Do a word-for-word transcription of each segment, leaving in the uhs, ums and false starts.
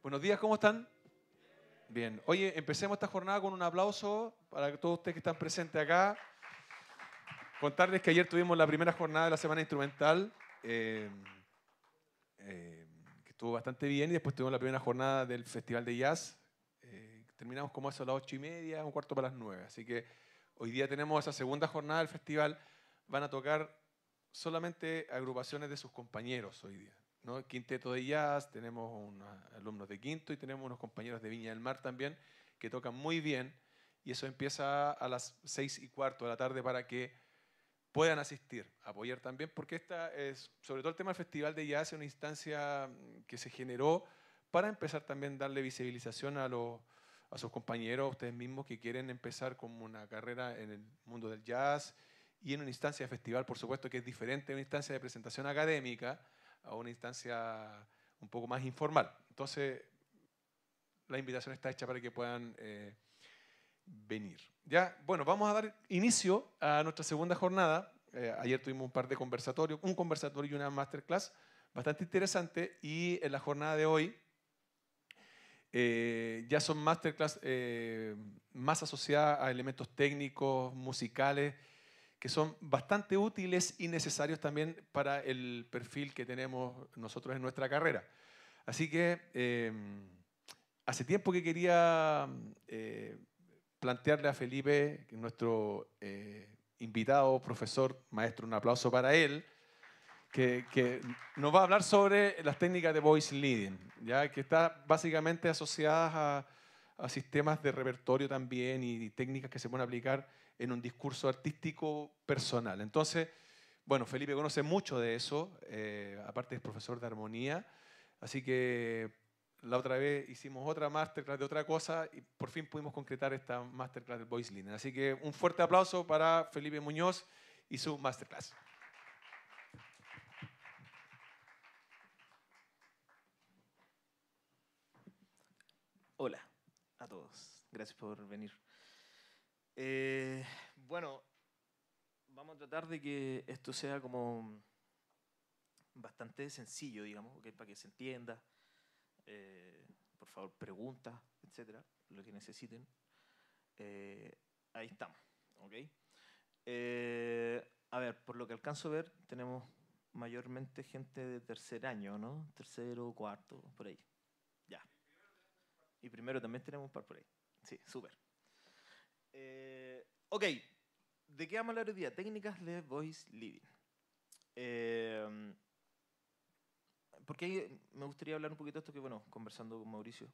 Buenos días, ¿cómo están? Bien. Oye, empecemos esta jornada con un aplauso para todos ustedes que están presentes acá. Contarles que ayer tuvimos la primera jornada de la Semana Instrumental, eh, eh, que estuvo bastante bien, y después tuvimos la primera jornada del Festival de Jazz. Eh, terminamos como eso a las ocho y media, un cuarto para las nueve. Así que hoy día tenemos esa segunda jornada del festival. Van a tocar solamente agrupaciones de sus compañeros hoy día, ¿no? Quinteto de jazz, tenemos unos alumnos de quinto y tenemos unos compañeros de Viña del Mar también que tocan muy bien, y eso empieza a las seis y cuarto de la tarde para que puedan asistir, apoyar también, porque esta es, sobre todo el tema del Festival de Jazz, es una instancia que se generó para empezar también a darle visibilización a, los, a sus compañeros, a ustedes mismos que quieren empezar como una carrera en el mundo del jazz, y en una instancia de festival, por supuesto, que es diferente a una instancia de presentación académica, a una instancia un poco más informal. Entonces, la invitación está hecha para que puedan eh, venir. Ya, bueno, vamos a dar inicio a nuestra segunda jornada. Eh, ayer tuvimos un par de conversatorios, un conversatorio y una masterclass bastante interesante, y en la jornada de hoy eh, ya son masterclass eh, más asociadas a elementos técnicos, musicales, que son bastante útiles y necesarios también para el perfil que tenemos nosotros en nuestra carrera. Así que eh, hace tiempo que quería eh, plantearle a Felipe, que es nuestro eh, invitado, profesor, maestro, un aplauso para él, que, que nos va a hablar sobre las técnicas de voice leading, ¿ya? Que está básicamente asociadas a, a sistemas de repertorio también, y, y técnicas que se pueden aplicar en un discurso artístico personal. Entonces, bueno, Felipe conoce mucho de eso, eh, aparte es profesor de armonía, así que la otra vez hicimos otra masterclass de otra cosa y por fin pudimos concretar esta masterclass del voice leading. Así que un fuerte aplauso para Felipe Muñoz y su masterclass. Hola a todos, gracias por venir. Eh, bueno, vamos a tratar de que esto sea como bastante sencillo, digamos, ¿okay? Para que se entienda. Eh, por favor, preguntas, etcétera, lo que necesiten. Eh, ahí estamos, ¿ok? Eh, a ver, por lo que alcanzo a ver, tenemos mayormente gente de tercer año, ¿no? Tercero, cuarto, por ahí. Ya. Y primero también tenemos un par por ahí. Sí, súper. Eh, ok, ¿de qué vamos a hablar hoy día? Técnicas de voice leading. Eh, porque me gustaría hablar un poquito de esto que, bueno, conversando con Mauricio,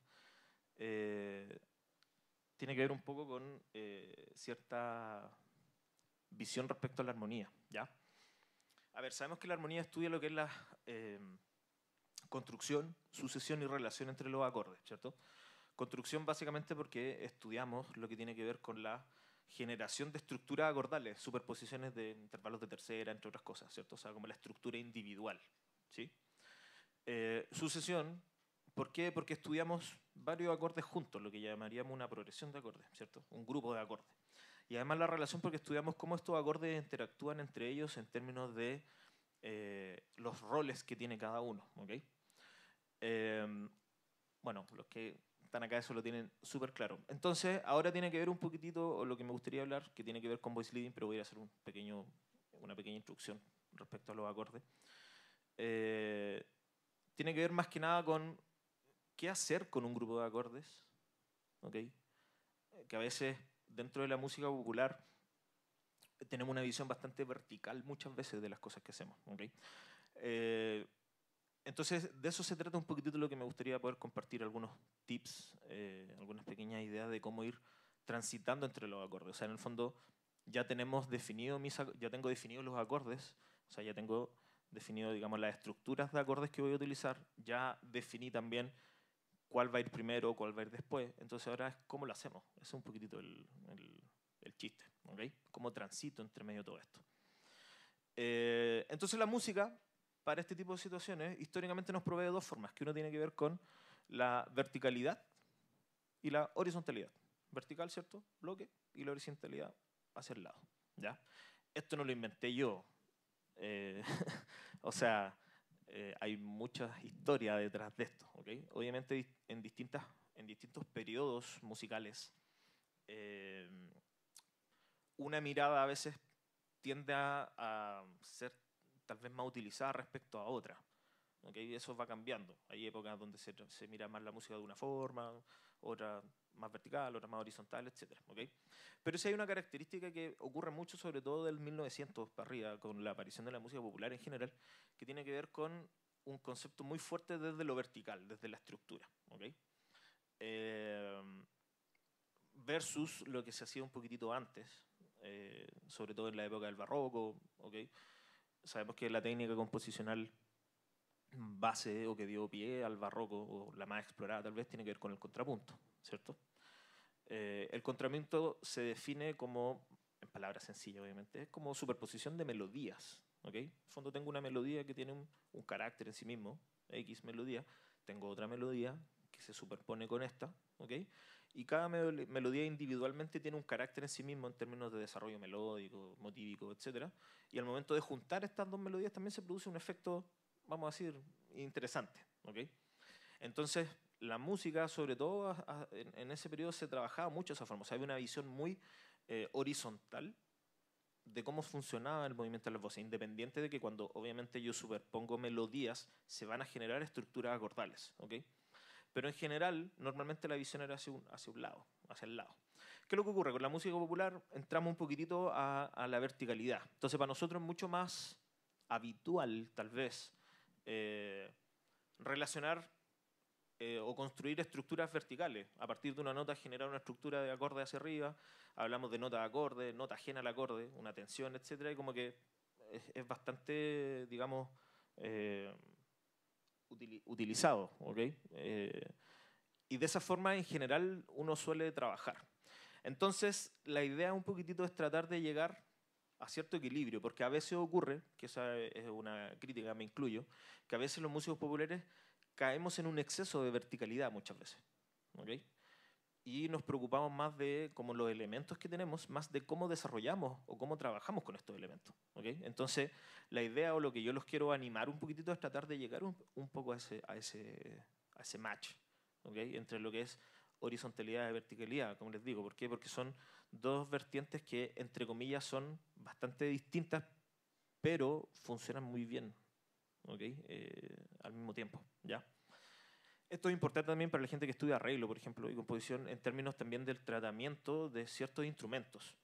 eh, tiene que ver un poco con eh, cierta visión respecto a la armonía, ¿ya? A ver, sabemos que la armonía estudia lo que es la eh, construcción, sucesión y relación entre los acordes, ¿cierto? Construcción básicamente porque estudiamos lo que tiene que ver con la generación de estructuras acordales, superposiciones de intervalos de tercera, entre otras cosas, ¿cierto? O sea, como la estructura individual, ¿sí? Eh, sucesión, ¿por qué? Porque estudiamos varios acordes juntos, lo que llamaríamos una progresión de acordes, ¿cierto? Un grupo de acordes. Y además la relación porque estudiamos cómo estos acordes interactúan entre ellos en términos de eh, los roles que tiene cada uno, ¿ok? Eh, bueno, los que están acá eso lo tienen súper claro. Entonces, ahora tiene que ver un poquitito, o lo que me gustaría hablar, que tiene que ver con voice leading, pero voy a hacer un pequeño, una pequeña introducción respecto a los acordes. Eh, tiene que ver más que nada con qué hacer con un grupo de acordes, ¿ok? Que a veces dentro de la música popular tenemos una visión bastante vertical muchas veces de las cosas que hacemos, ¿ok? Eh, Entonces, de eso se trata un poquitito lo que me gustaría poder compartir, algunos tips, eh, algunas pequeñas ideas de cómo ir transitando entre los acordes. O sea, en el fondo ya tenemos definido mis, ya tengo definidos los acordes, o sea, ya tengo definido, digamos, las estructuras de acordes que voy a utilizar, ya definí también cuál va a ir primero, cuál va a ir después. Entonces ahora es cómo lo hacemos. Ese es un poquitito el, el, el chiste, ¿ok? Cómo transito entre medio de todo esto. Eh, entonces la música, para este tipo de situaciones, históricamente nos provee de dos formas, que uno tiene que ver con la verticalidad y la horizontalidad. Vertical, ¿cierto? Bloque, y la horizontalidad hacia el lado, ¿ya? Esto no lo inventé yo. Eh, o sea, eh, hay mucha historia detrás de esto. ¿Okay? Obviamente en, distintas, en distintos periodos musicales, eh, una mirada a veces tiende a, a ser tal vez más utilizada respecto a otra. ¿Okay? Eso va cambiando. Hay épocas donde se, se mira más la música de una forma, otra más vertical, otra más horizontal, etcétera. ¿Okay? Pero sí hay una característica que ocurre mucho, sobre todo del mil novecientos para arriba, con la aparición de la música popular en general, que tiene que ver con un concepto muy fuerte desde lo vertical, desde la estructura. ¿Okay? Eh, versus lo que se hacía un poquitito antes, eh, sobre todo en la época del barroco. ¿Okay? Sabemos que la técnica composicional base o que dio pie al barroco, o la más explorada tal vez, tiene que ver con el contrapunto, ¿cierto? Eh, el contrapunto se define como, en palabras sencillas obviamente, es como superposición de melodías. ¿Okay? En el fondo tengo una melodía que tiene un, un carácter en sí mismo, X melodía, tengo otra melodía que se superpone con esta, ¿okay? Y cada mel melodía individualmente tiene un carácter en sí mismo en términos de desarrollo melódico, motívico, etcétera. Y al momento de juntar estas dos melodías también se produce un efecto, vamos a decir, interesante. ¿Okay? Entonces, la música, sobre todo a, a, en, en ese periodo, se trabajaba mucho de esa forma. O sea, había una visión muy eh, horizontal de cómo funcionaba el movimiento de las voces, independiente de que cuando obviamente yo superpongo melodías, se van a generar estructuras acordales. ¿Okay? Pero en general, normalmente la visión era hacia un, hacia un lado, hacia el lado. ¿Qué es lo que ocurre? Con la música popular entramos un poquitito a, a la verticalidad. Entonces, para nosotros es mucho más habitual, tal vez, eh, relacionar eh, o construir estructuras verticales. A partir de una nota generar una estructura de acorde hacia arriba, hablamos de nota de acorde, nota ajena al acorde, una tensión, etcétera, y como que es, es bastante, digamos, eh, util, utilizado. ¿Okay? Eh, y de esa forma, en general, uno suele trabajar. Entonces, la idea un poquitito es tratar de llegar a cierto equilibrio, porque a veces ocurre, que esa es una crítica, me incluyo, que a veces los músicos populares caemos en un exceso de verticalidad muchas veces. ¿Okay? Y nos preocupamos más de como los elementos que tenemos, más de cómo desarrollamos o cómo trabajamos con estos elementos. ¿Okay? Entonces, la idea o lo que yo los quiero animar un poquitito es tratar de llegar un, un poco a ese, a ese, a ese match, ¿okay? Entre lo que es horizontalidad y verticalidad, como les digo. ¿Por qué? Porque son dos vertientes que, entre comillas, son bastante distintas, pero funcionan muy bien, ¿okay? Eh, al mismo tiempo, ¿ya? Esto es importante también para la gente que estudia arreglo, por ejemplo, y composición, en términos también del tratamiento de ciertos instrumentos.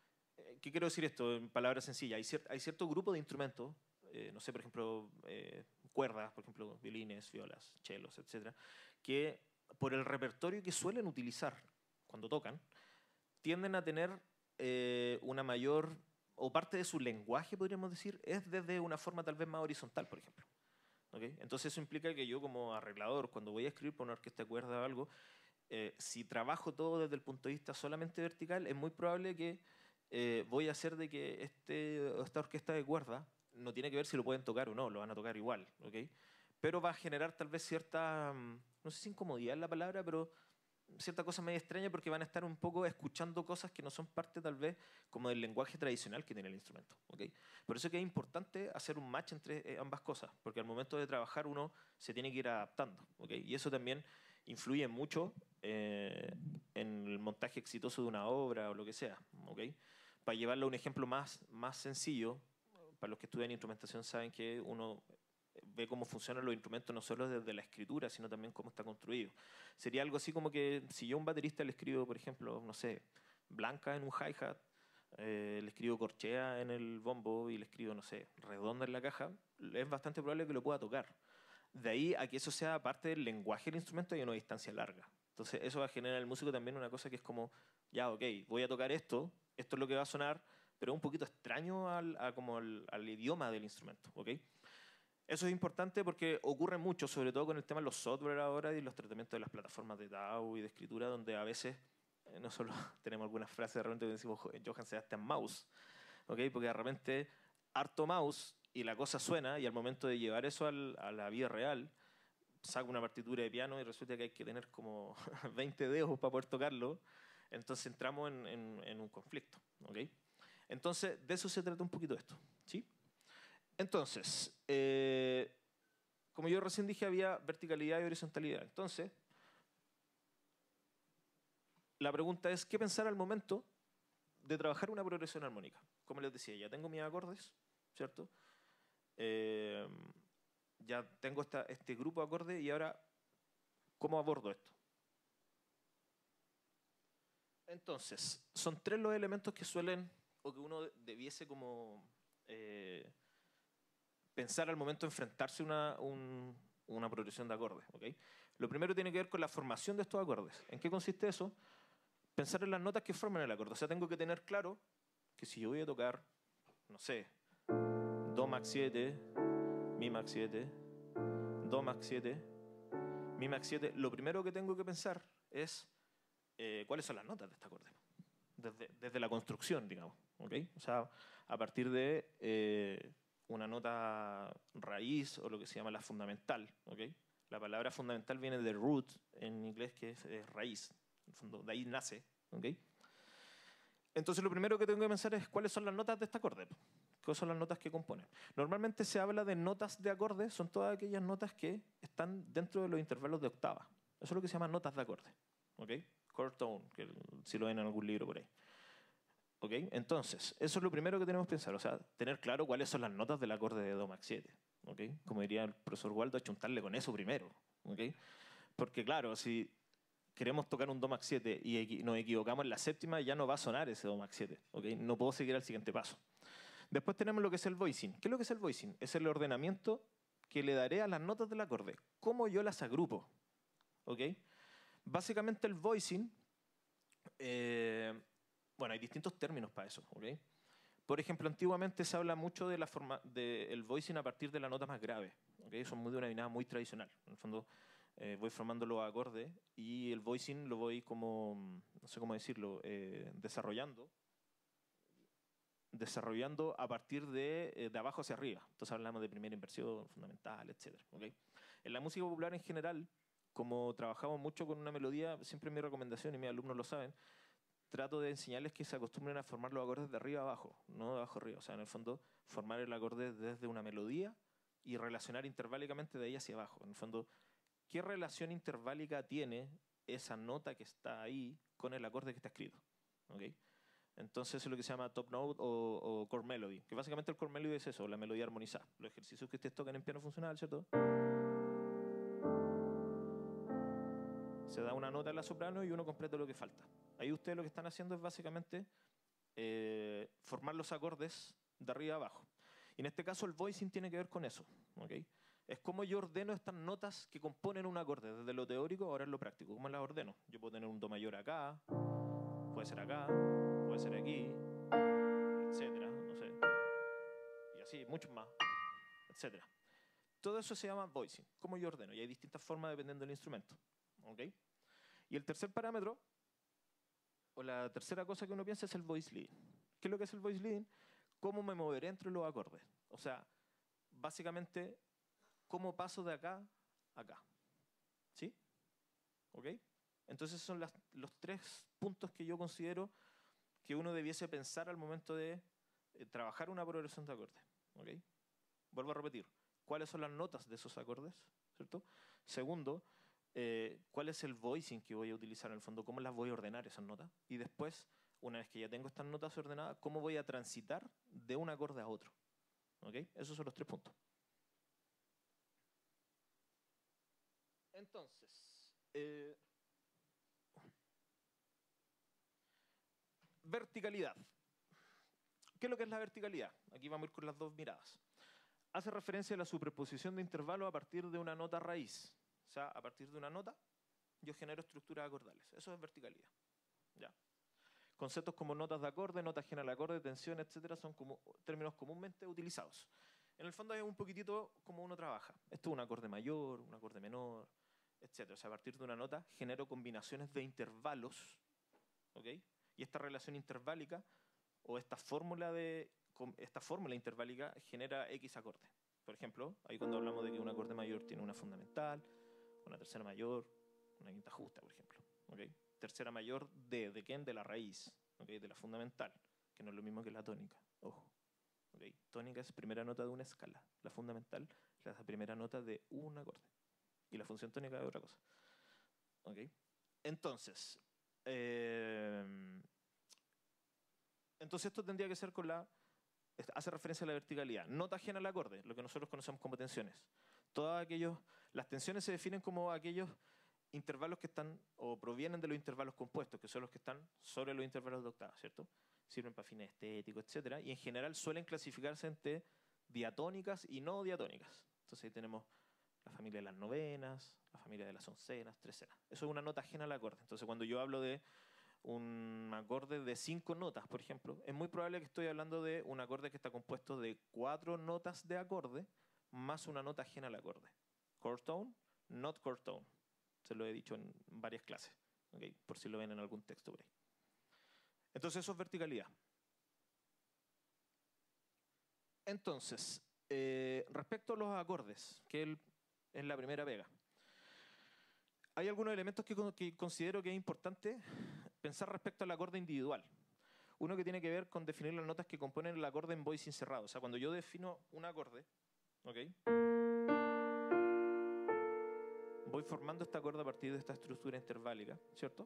¿Qué quiero decir esto en palabras sencillas? Hay, cier hay cierto grupo de instrumentos, eh, no sé, por ejemplo, eh, cuerdas, por ejemplo, violines, violas, chelos, etcétera, que por el repertorio que suelen utilizar cuando tocan, tienden a tener eh, una mayor, o parte de su lenguaje, podríamos decir, es desde una forma tal vez más horizontal, por ejemplo. ¿Okay? Entonces eso implica que yo como arreglador, cuando voy a escribir para una orquesta de cuerda o algo, eh, si trabajo todo desde el punto de vista solamente vertical, es muy probable que eh, voy a hacer de que este, esta orquesta de cuerda no tiene que ver si lo pueden tocar o no, lo van a tocar igual, ¿okay? Pero va a generar tal vez cierta, no sé si incomodidad es la palabra, pero cierta cosa medio extraña porque van a estar un poco escuchando cosas que no son parte tal vez como del lenguaje tradicional que tiene el instrumento. ¿Okay? Por eso es que es importante hacer un match entre ambas cosas, porque al momento de trabajar uno se tiene que ir adaptando. ¿Okay? Y eso también influye mucho eh, en el montaje exitoso de una obra o lo que sea. ¿Okay? Para llevarlo a un ejemplo más, más sencillo, para los que estudian instrumentación saben que uno ve cómo funcionan los instrumentos no solo desde la escritura, sino también cómo está construido. Sería algo así como que si yo a un baterista le escribo, por ejemplo, no sé, blanca en un hi-hat, eh, le escribo corchea en el bombo y le escribo, no sé, redonda en la caja, es bastante probable que lo pueda tocar. De ahí a que eso sea parte del lenguaje del instrumento hay una distancia larga. Entonces eso va a generar en el músico también una cosa que es como, ya, ok, voy a tocar esto, esto es lo que va a sonar, pero es un poquito extraño al, a como al, al idioma del instrumento, ¿ok? Eso es importante porque ocurre mucho, sobre todo con el tema de los software ahora y los tratamientos de las plataformas de D A W y de escritura, donde a veces eh, no solo tenemos algunas frases de repente que decimos Johann Sebastian Mouse, ¿okay? Porque de repente harto mouse y la cosa suena y al momento de llevar eso al, a la vida real, saco una partitura de piano y resulta que hay que tener como veinte dedos para poder tocarlo, entonces entramos en, en, en un conflicto. ¿Okay? Entonces, de eso se trata un poquito esto. ¿Sí? Entonces, eh, como yo recién dije, había verticalidad y horizontalidad. Entonces, la pregunta es, ¿qué pensar al momento de trabajar una progresión armónica? Como les decía, ya tengo mis acordes, ¿cierto? Eh, ya tengo esta, este grupo de acordes y ahora, ¿cómo abordo esto? Entonces, son tres los elementos que suelen, o que uno debiese como eh, pensar al momento de enfrentarse a una, un, una progresión de acordes. ¿Okay? Lo primero tiene que ver con la formación de estos acordes. ¿En qué consiste eso? Pensar en las notas que forman el acorde. O sea, tengo que tener claro que si yo voy a tocar, no sé, Do max siete, Mi max siete, Do max siete, Mi max siete, lo primero que tengo que pensar es eh, cuáles son las notas de este acorde. Desde, desde la construcción, digamos. ¿Okay? O sea, a partir de eh, una nota raíz o lo que se llama la fundamental. ¿Okay? La palabra fundamental viene de root en inglés, que es, es raíz. En el fondo, de ahí nace. ¿Okay? Entonces, lo primero que tengo que pensar es cuáles son las notas de este acorde. ¿Cuáles son las notas que componen? Normalmente se habla de notas de acorde, son todas aquellas notas que están dentro de los intervalos de octava. Eso es lo que se llama notas de acorde. ¿Okay? Chord tone, que si lo ven en algún libro por ahí. ¿Okay? Entonces, eso es lo primero que tenemos que pensar, o sea, tener claro cuáles son las notas del acorde de Do max siete. ¿Okay? Como diría el profesor Waldo, achuntarle con eso primero. ¿Okay? Porque claro, si queremos tocar un Do max siete y nos equivocamos en la séptima, ya no va a sonar ese Do max siete. ¿Okay? No puedo seguir al siguiente paso. Después tenemos lo que es el voicing. ¿Qué es lo que es el voicing? Es el ordenamiento que le daré a las notas del acorde. ¿Cómo yo las agrupo? ¿Okay? Básicamente el voicing, eh, bueno, hay distintos términos para eso. ¿Okay? Por ejemplo, antiguamente se habla mucho del de voicing a partir de la nota más grave. ¿Okay? Son muy de una manera muy tradicional. En el fondo, eh, voy formando los acordes y el voicing lo voy como, no sé cómo decirlo, eh, desarrollando desarrollando a partir de, eh, de abajo hacia arriba. Entonces hablamos de primera inversión, fundamental, etcétera. ¿Okay? En la música popular en general, como trabajamos mucho con una melodía, siempre mi recomendación, y mis alumnos lo saben, trato de enseñarles que se acostumbren a formar los acordes de arriba a abajo, no de abajo a arriba. O sea, en el fondo, formar el acorde desde una melodía y relacionar interválicamente de ahí hacia abajo. En el fondo, ¿qué relación interválica tiene esa nota que está ahí con el acorde que está escrito? ¿Okay? Entonces eso es lo que se llama top note o, o core melody, que básicamente el core melody es eso, la melodía armonizada. Los ejercicios que ustedes tocan en piano funcional, ¿cierto? Se da una nota en la soprano y uno completa lo que falta. Ahí ustedes lo que están haciendo es básicamente eh, formar los acordes de arriba a abajo. Y en este caso el voicing tiene que ver con eso. ¿Okay? Es como yo ordeno estas notas que componen un acorde, desde lo teórico ahora en lo práctico. ¿Cómo las ordeno? Yo puedo tener un do mayor acá, puede ser acá, puede ser aquí, etcétera, no sé. Y así, muchos más, etcétera. Todo eso se llama voicing, cómo yo ordeno. Y hay distintas formas dependiendo del instrumento. ¿Okay? Y el tercer parámetro, o la tercera cosa que uno piensa es el voice leading. ¿Qué es lo que es el voice leading? Cómo me moveré entre los acordes. O sea, básicamente, cómo paso de acá a acá. ¿Sí? ¿Ok? Entonces son las, los tres puntos que yo considero que uno debiese pensar al momento de eh, trabajar una progresión de acordes. ¿Ok? Vuelvo a repetir. ¿Cuáles son las notas de esos acordes? ¿Cierto? Segundo, eh, ¿cuál es el voicing que voy a utilizar en el fondo? ¿Cómo las voy a ordenar esas notas? Y después, una vez que ya tengo estas notas ordenadas, ¿cómo voy a transitar de un acorde a otro? ¿Ok? Esos son los tres puntos. Entonces, eh, verticalidad. ¿Qué es lo que es la verticalidad? Aquí vamos a ir con las dos miradas. Hace referencia a la superposición de intervalos a partir de una nota raíz. O sea, a partir de una nota, yo genero estructuras acordales. Eso es verticalidad. ¿Ya? Conceptos como notas de acorde, notas general de acorde, tensión, etcétera, son como términos comúnmente utilizados. En el fondo es un poquitito como uno trabaja. Esto es un acorde mayor, un acorde menor, etcétera. O sea, a partir de una nota genero combinaciones de intervalos, ¿ok? Y esta relación interválica o esta fórmula de esta fórmula interválica genera X acordes. Por ejemplo, ahí cuando hablamos de que un acorde mayor tiene una fundamental, una tercera mayor, una quinta justa, por ejemplo. ¿Okay? Tercera mayor de, ¿de quién? De la raíz, ¿okay? De la fundamental, que no es lo mismo que la tónica. Ojo. ¿Okay? Tónica es primera nota de una escala. La fundamental la primera nota de un acorde. Y la función tónica de otra cosa. ¿Ok? Entonces, eh, entonces esto tendría que ser con la... Hace referencia a la verticalidad. Nota ajena al acorde, lo que nosotros conocemos como tensiones. Todos aquellos, las tensiones se definen como aquellos intervalos que están o provienen de los intervalos compuestos, que son los que están sobre los intervalos de octava, ¿cierto? Sirven para fines estéticos, etcétera. Y en general suelen clasificarse entre diatónicas y no diatónicas. Entonces ahí tenemos la familia de las novenas, la familia de las oncenas, trecenas. Eso es una nota ajena al acorde. Entonces cuando yo hablo de un acorde de cinco notas, por ejemplo, es muy probable que estoy hablando de un acorde que está compuesto de cuatro notas de acorde más una nota ajena al acorde. Chord tone, not chord tone. Se lo he dicho en varias clases, ¿okay? Por si lo ven en algún texto por ahí. Entonces eso es verticalidad. Entonces, eh, respecto a los acordes, que es la primera pega, hay algunos elementos que, que considero que es importante pensar respecto al acorde individual. Uno que tiene que ver con definir las notas que componen el acorde en voicing cerrado. O sea, cuando yo defino un acorde, ¿ok? Voy formando este acorde a partir de esta estructura interválica, ¿cierto?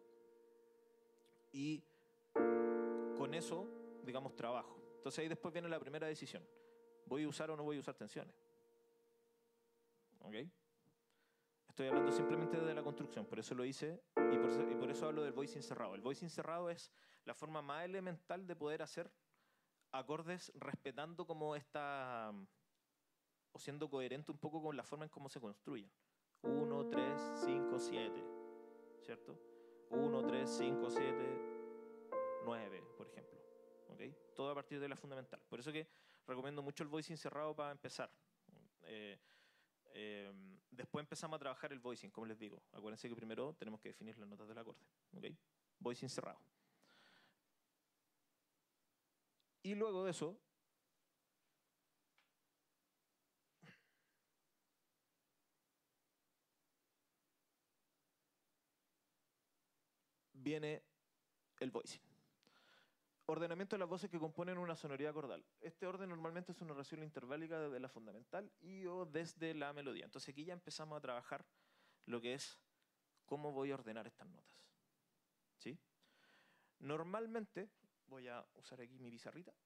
Y con eso, digamos, trabajo. Entonces ahí después viene la primera decisión. ¿Voy a usar o no voy a usar tensiones? ¿Ok? Estoy hablando simplemente de la construcción, por eso lo hice y por eso, y por eso hablo del voicing cerrado. El voicing cerrado es la forma más elemental de poder hacer acordes respetando como esta, o siendo coherente un poco con la forma en cómo se construyen. uno, tres, cinco, siete, ¿cierto? uno, tres, cinco, siete, nueve, por ejemplo. ¿Okay? Todo a partir de la fundamental. Por eso que recomiendo mucho el voicing cerrado para empezar. Eh, eh, después empezamos a trabajar el voicing, como les digo. Acuérdense que primero tenemos que definir las notas del acorde. ¿Okay? Voicing cerrado. Y luego de eso, viene el voicing. Ordenamiento de las voces que componen una sonoridad acordal. Este orden normalmente es una relación interválica desde la fundamental y o desde la melodía. Entonces aquí ya empezamos a trabajar lo que es cómo voy a ordenar estas notas. ¿Sí? Normalmente, voy a usar aquí mi pizarrita.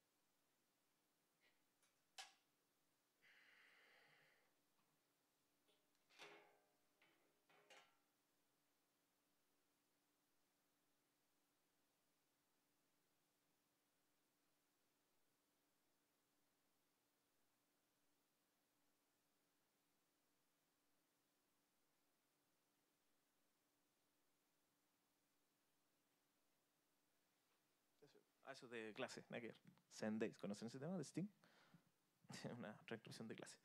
Ah, eso de clase, nada que ver. Zen Days, ¿conocen ese tema de Sting? Una transcripción de clase.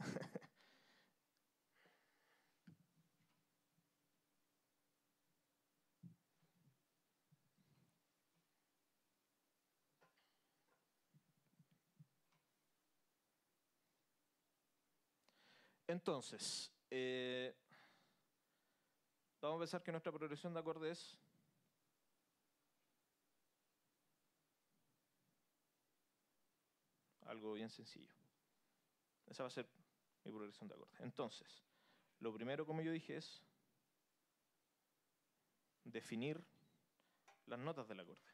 Entonces, eh, vamos a pensar que nuestra progresión de acordes es algo bien sencillo. Esa va a ser mi progresión de acordes. Entonces, lo primero, como yo dije, es definir las notas del acorde.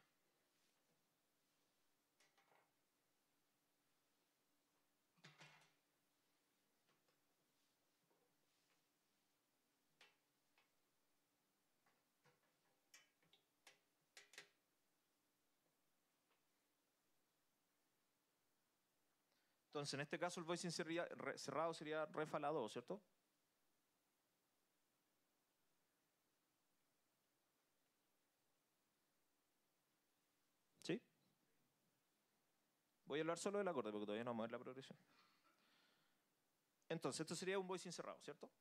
Entonces, en este caso, el voicing sería, re, cerrado sería re fa la do, ¿cierto? ¿Sí? Voy a hablar solo del acorde porque todavía no vamos a ver la progresión. Entonces, esto sería un voicing cerrado, ¿cierto?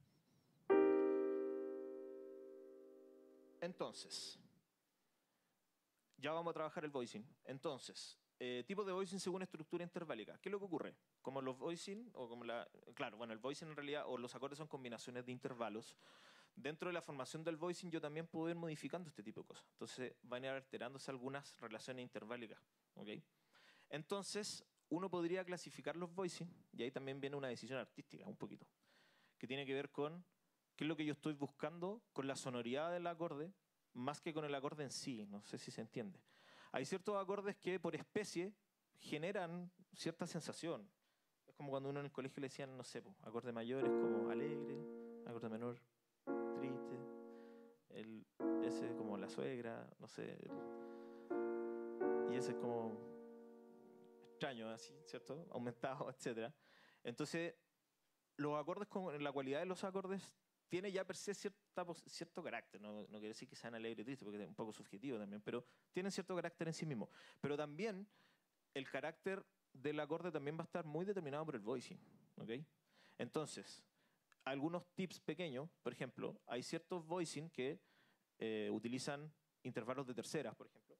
Entonces, ya vamos a trabajar el voicing. Entonces, eh, tipo de voicing según estructura interválica. ¿Qué es lo que ocurre? Como los voicing, o como la... Claro, bueno, el voicing en realidad, o los acordes son combinaciones de intervalos. Dentro de la formación del voicing yo también puedo ir modificando este tipo de cosas. Entonces van a ir alterándose algunas relaciones interválicas. ¿Okay? Entonces, uno podría clasificar los voicing, y ahí también viene una decisión artística, un poquito, que tiene que ver con qué es lo que yo estoy buscando con la sonoridad del acorde, más que con el acorde en sí, no sé si se entiende. Hay ciertos acordes que por especie generan cierta sensación. Es como cuando uno en el colegio le decían, no sé, acorde mayor es como alegre, acorde menor, triste, el, ese como la suegra, no sé, el, y ese es como extraño, así, ¿cierto? Aumentado, etcétera. Entonces, los acordes, con la cualidad de los acordes, tiene ya per se cierta, cierto carácter. No, no quiere decir que sean alegre y triste, porque es un poco subjetivo también, pero tienen cierto carácter en sí mismo. Pero también el carácter del acorde también va a estar muy determinado por el voicing, ¿ok? Entonces, algunos tips pequeños, por ejemplo, hay ciertos voicing que eh, utilizan intervalos de terceras, por ejemplo,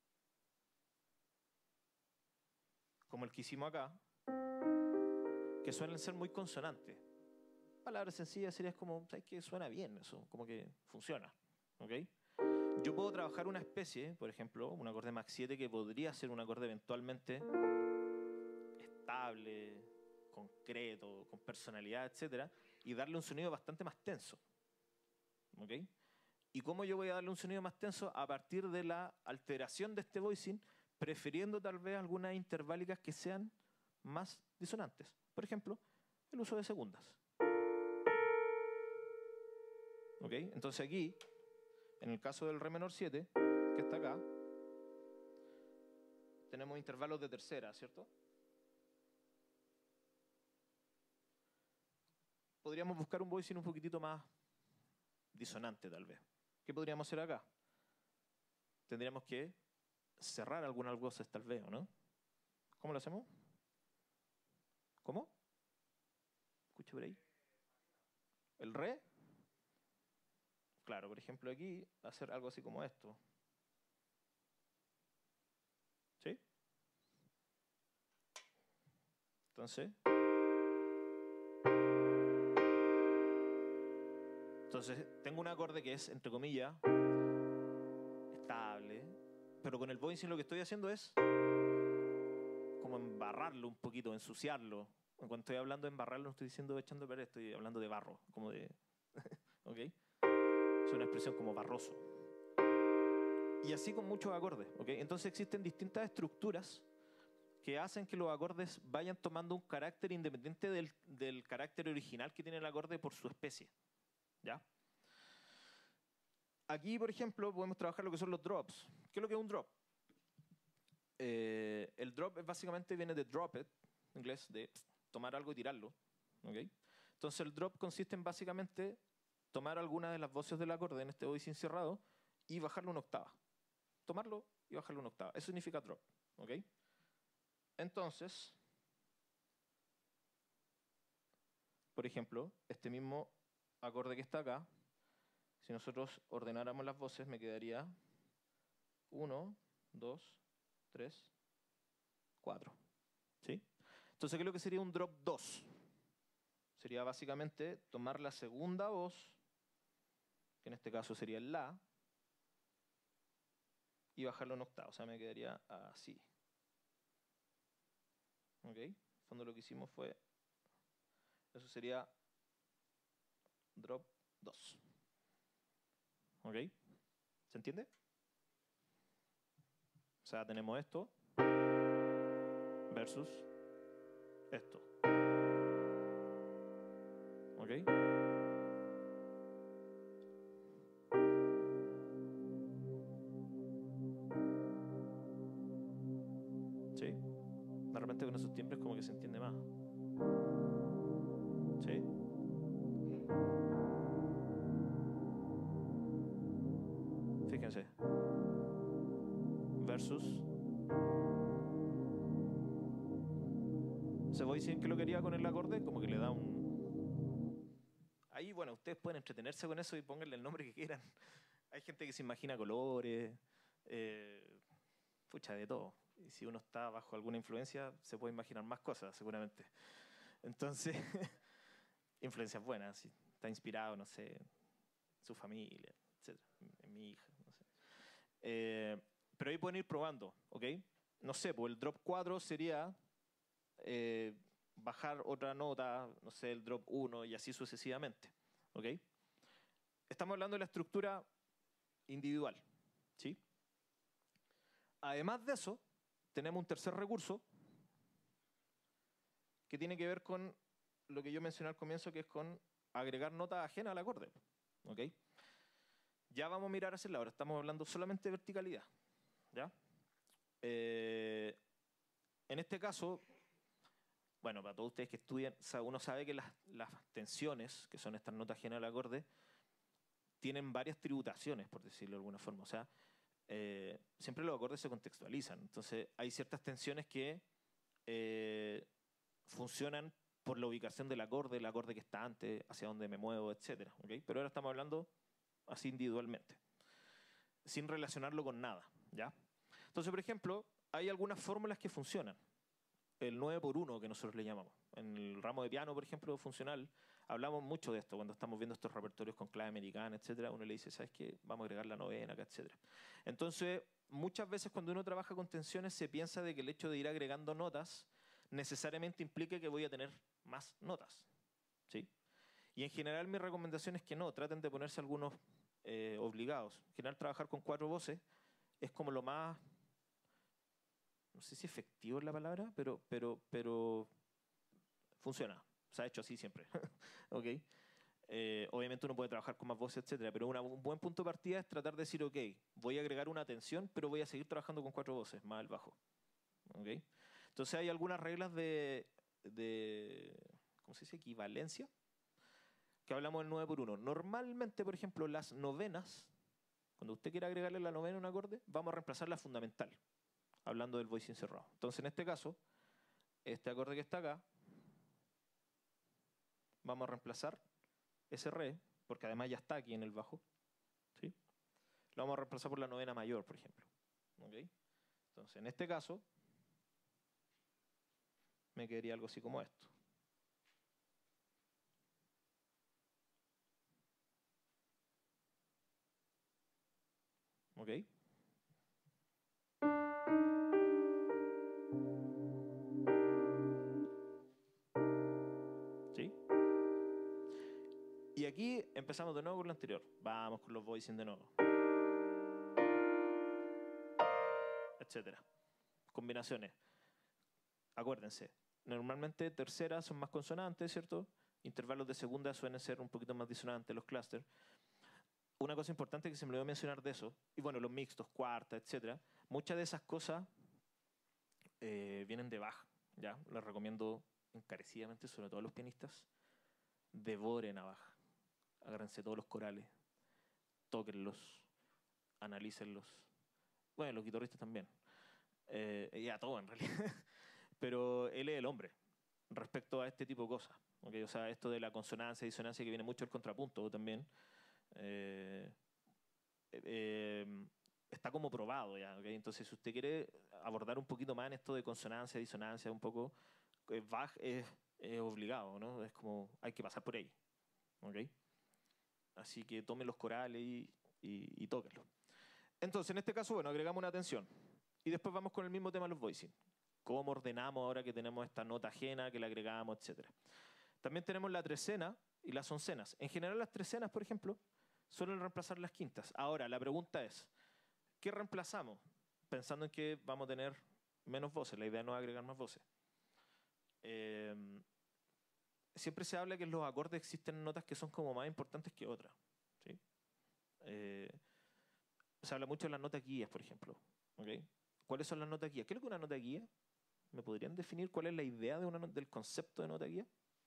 como el que hicimos acá, que suelen ser muy consonantes. Palabras sencillas serías como, ¿sabes qué? Suena bien eso, como que funciona, ¿ok? Yo puedo trabajar una especie, por ejemplo, un acorde Mach siete que podría ser un acorde eventualmente estable, concreto, con personalidad, etcétera, y darle un sonido bastante más tenso, ¿ok? ¿Y cómo yo voy a darle un sonido más tenso? A partir de la alteración de este voicing, prefiriendo tal vez algunas interválicas que sean más disonantes. Por ejemplo, el uso de segundas. ¿Ok? Entonces aquí, en el caso del re menor siete, que está acá, tenemos intervalos de tercera, ¿cierto? Podríamos buscar un voicing un poquitito más disonante, tal vez. ¿Qué podríamos hacer acá? Tendríamos que cerrar algunas voces, tal vez, ¿o no? ¿Cómo lo hacemos? ¿Cómo? ¿Escucho por ahí? ¿El re? Claro, por ejemplo aquí, hacer algo así como esto. ¿Sí? Entonces... Entonces, tengo un acorde que es, entre comillas, estable, pero con el voicing lo que estoy haciendo es como embarrarlo un poquito, ensuciarlo. Cuando estoy hablando de embarrarlo, no estoy diciendo echando a perder, estoy hablando de barro, como de... ¿Ok? Es una expresión como barroso. Y así con muchos acordes, ¿ok? Entonces existen distintas estructuras que hacen que los acordes vayan tomando un carácter independiente del, del carácter original que tiene el acorde por su especie, ¿ya? Aquí, por ejemplo, podemos trabajar lo que son los drops. ¿Qué es lo que es un drop? Eh, el drop es básicamente viene de drop it, en inglés, de tomar algo y tirarlo, ¿ok? Entonces el drop consiste en básicamente tomar alguna de las voces del acorde en este voicing cerrado y bajarlo una octava. Tomarlo y bajarlo una octava. Eso significa drop, ¿ok? Entonces, por ejemplo, este mismo acorde que está acá, si nosotros ordenáramos las voces, me quedaría uno, dos, tres, cuatro. ¿Sí? Entonces, ¿qué es lo que sería un drop dos? Sería básicamente tomar la segunda voz, que en este caso sería el la, y bajarlo en octava. O sea, me quedaría así. ¿Ok? En el fondo lo que hicimos fue, eso sería drop dos. ¿Ok? ¿Se entiende? O sea, tenemos esto versus esto. ¿Ok? ¿Sí? De repente con esos timbres como que se entiende más. ¿Sí? Fíjense. Versus. Ese voicing que lo quería con el acorde, como que le da un... Ahí, bueno, ustedes pueden entretenerse con eso y pónganle el nombre que quieran. Hay gente que se imagina colores, eh, pucha, de todo. Y si uno está bajo alguna influencia, se puede imaginar más cosas, seguramente. Entonces, influencias buenas, si está inspirado, no sé, en su familia, etcétera, en mi hija, no sé. Eh, pero ahí pueden ir probando, ¿ok? No sé, pues el drop cuatro sería eh, bajar otra nota, no sé, el drop uno y así sucesivamente. ¿Ok? Estamos hablando de la estructura individual. ¿Sí? Además de eso, tenemos un tercer recurso que tiene que ver con lo que yo mencioné al comienzo, que es con agregar notas ajenas al acorde. ¿Ok? Ya vamos a mirar hacia el lado. Ahora estamos hablando solamente de verticalidad. ¿Ya? Eh, en este caso, bueno, para todos ustedes que estudian, uno sabe que las, las tensiones, que son estas notas ajenas al acorde, tienen varias tributaciones, por decirlo de alguna forma. O sea, eh, siempre los acordes se contextualizan. Entonces, hay ciertas tensiones que eh, funcionan por la ubicación del acorde, el acorde que está antes, hacia dónde me muevo, etcétera. ¿Okay? Pero ahora estamos hablando así individualmente, sin relacionarlo con nada. ¿Ya? Entonces, por ejemplo, hay algunas fórmulas que funcionan. El nueve por uno que nosotros le llamamos. En el ramo de piano, por ejemplo, funcional, hablamos mucho de esto cuando estamos viendo estos repertorios con clave americana, etcétera. Uno le dice, ¿sabes qué? Vamos a agregar la novena acá, etcétera. Entonces, muchas veces cuando uno trabaja con tensiones se piensa de que el hecho de ir agregando notas necesariamente implique que voy a tener más notas. ¿Sí? Y en general mi recomendación es que no, traten de ponerse algunos eh, obligados. En general trabajar con cuatro voces es como lo más, no sé si efectivo es la palabra, pero, pero, pero funciona. Se ha hecho así siempre. ¿Ok? Eh, obviamente uno puede trabajar con más voces, etcétera, pero una, un buen punto de partida es tratar de decir, ok, voy a agregar una tensión, pero voy a seguir trabajando con cuatro voces, más el bajo. ¿Ok? Entonces hay algunas reglas de, de ¿cómo se dice? Equivalencia, que hablamos del nueve por uno. Normalmente, por ejemplo, las novenas, cuando usted quiere agregarle la novena a un acorde, vamos a reemplazar la fundamental, hablando del voicing cerrado. Entonces, en este caso, este acorde que está acá, vamos a reemplazar ese re, porque además ya está aquí en el bajo, ¿sí? Lo vamos a reemplazar por la novena mayor, por ejemplo. ¿Okay? Entonces, en este caso, me quedaría algo así como esto. ¿Ok? ¿Sí? Y aquí empezamos de nuevo con lo anterior. Vamos con los voicing de nuevo. Etcétera. Combinaciones. Acuérdense, normalmente terceras son más consonantes, ¿cierto? Intervalos de segunda suelen ser un poquito más disonantes, los clusters. Una cosa importante que se me olvidó mencionar de eso, y bueno, los mixtos, cuarta, etcétera, muchas de esas cosas eh, vienen de Bach, ¿ya? Les recomiendo encarecidamente, sobre todo a los pianistas, devoren a Bach. Agárrense todos los corales, tóquenlos, analícenlos. Bueno, los guitarristas también. Eh, y a todo, en realidad. Pero él es el hombre respecto a este tipo de cosas. ¿Okay? O sea, esto de la consonancia y disonancia que viene mucho del contrapunto también. Eh, eh, está como probado ya. ¿Okay? Entonces, si usted quiere abordar un poquito más en esto de consonancia, disonancia, un poco, eh, Bach es, es obligado, ¿no? Es como, hay que pasar por ahí. ¿Okay? Así que tome los corales y, y, y tóquenlos. Entonces, en este caso, bueno, agregamos una tensión. Y después vamos con el mismo tema de los voicing. Cómo ordenamos ahora que tenemos esta nota ajena, que le agregamos, etcétera. También tenemos la trecena y las oncenas. En general, las trecenas, por ejemplo, suelen reemplazar las quintas. Ahora, la pregunta es, ¿qué reemplazamos? Pensando en que vamos a tener menos voces. La idea no es agregar más voces. Eh, siempre se habla que en los acordes existen notas que son como más importantes que otras. ¿Sí? Eh, se habla mucho de las notas guías, por ejemplo. ¿Okay? ¿Cuáles son las notas guías? ¿Qué es lo que es una nota guía? ¿Me podrían definir cuál es la idea de una no- del concepto de nota guía?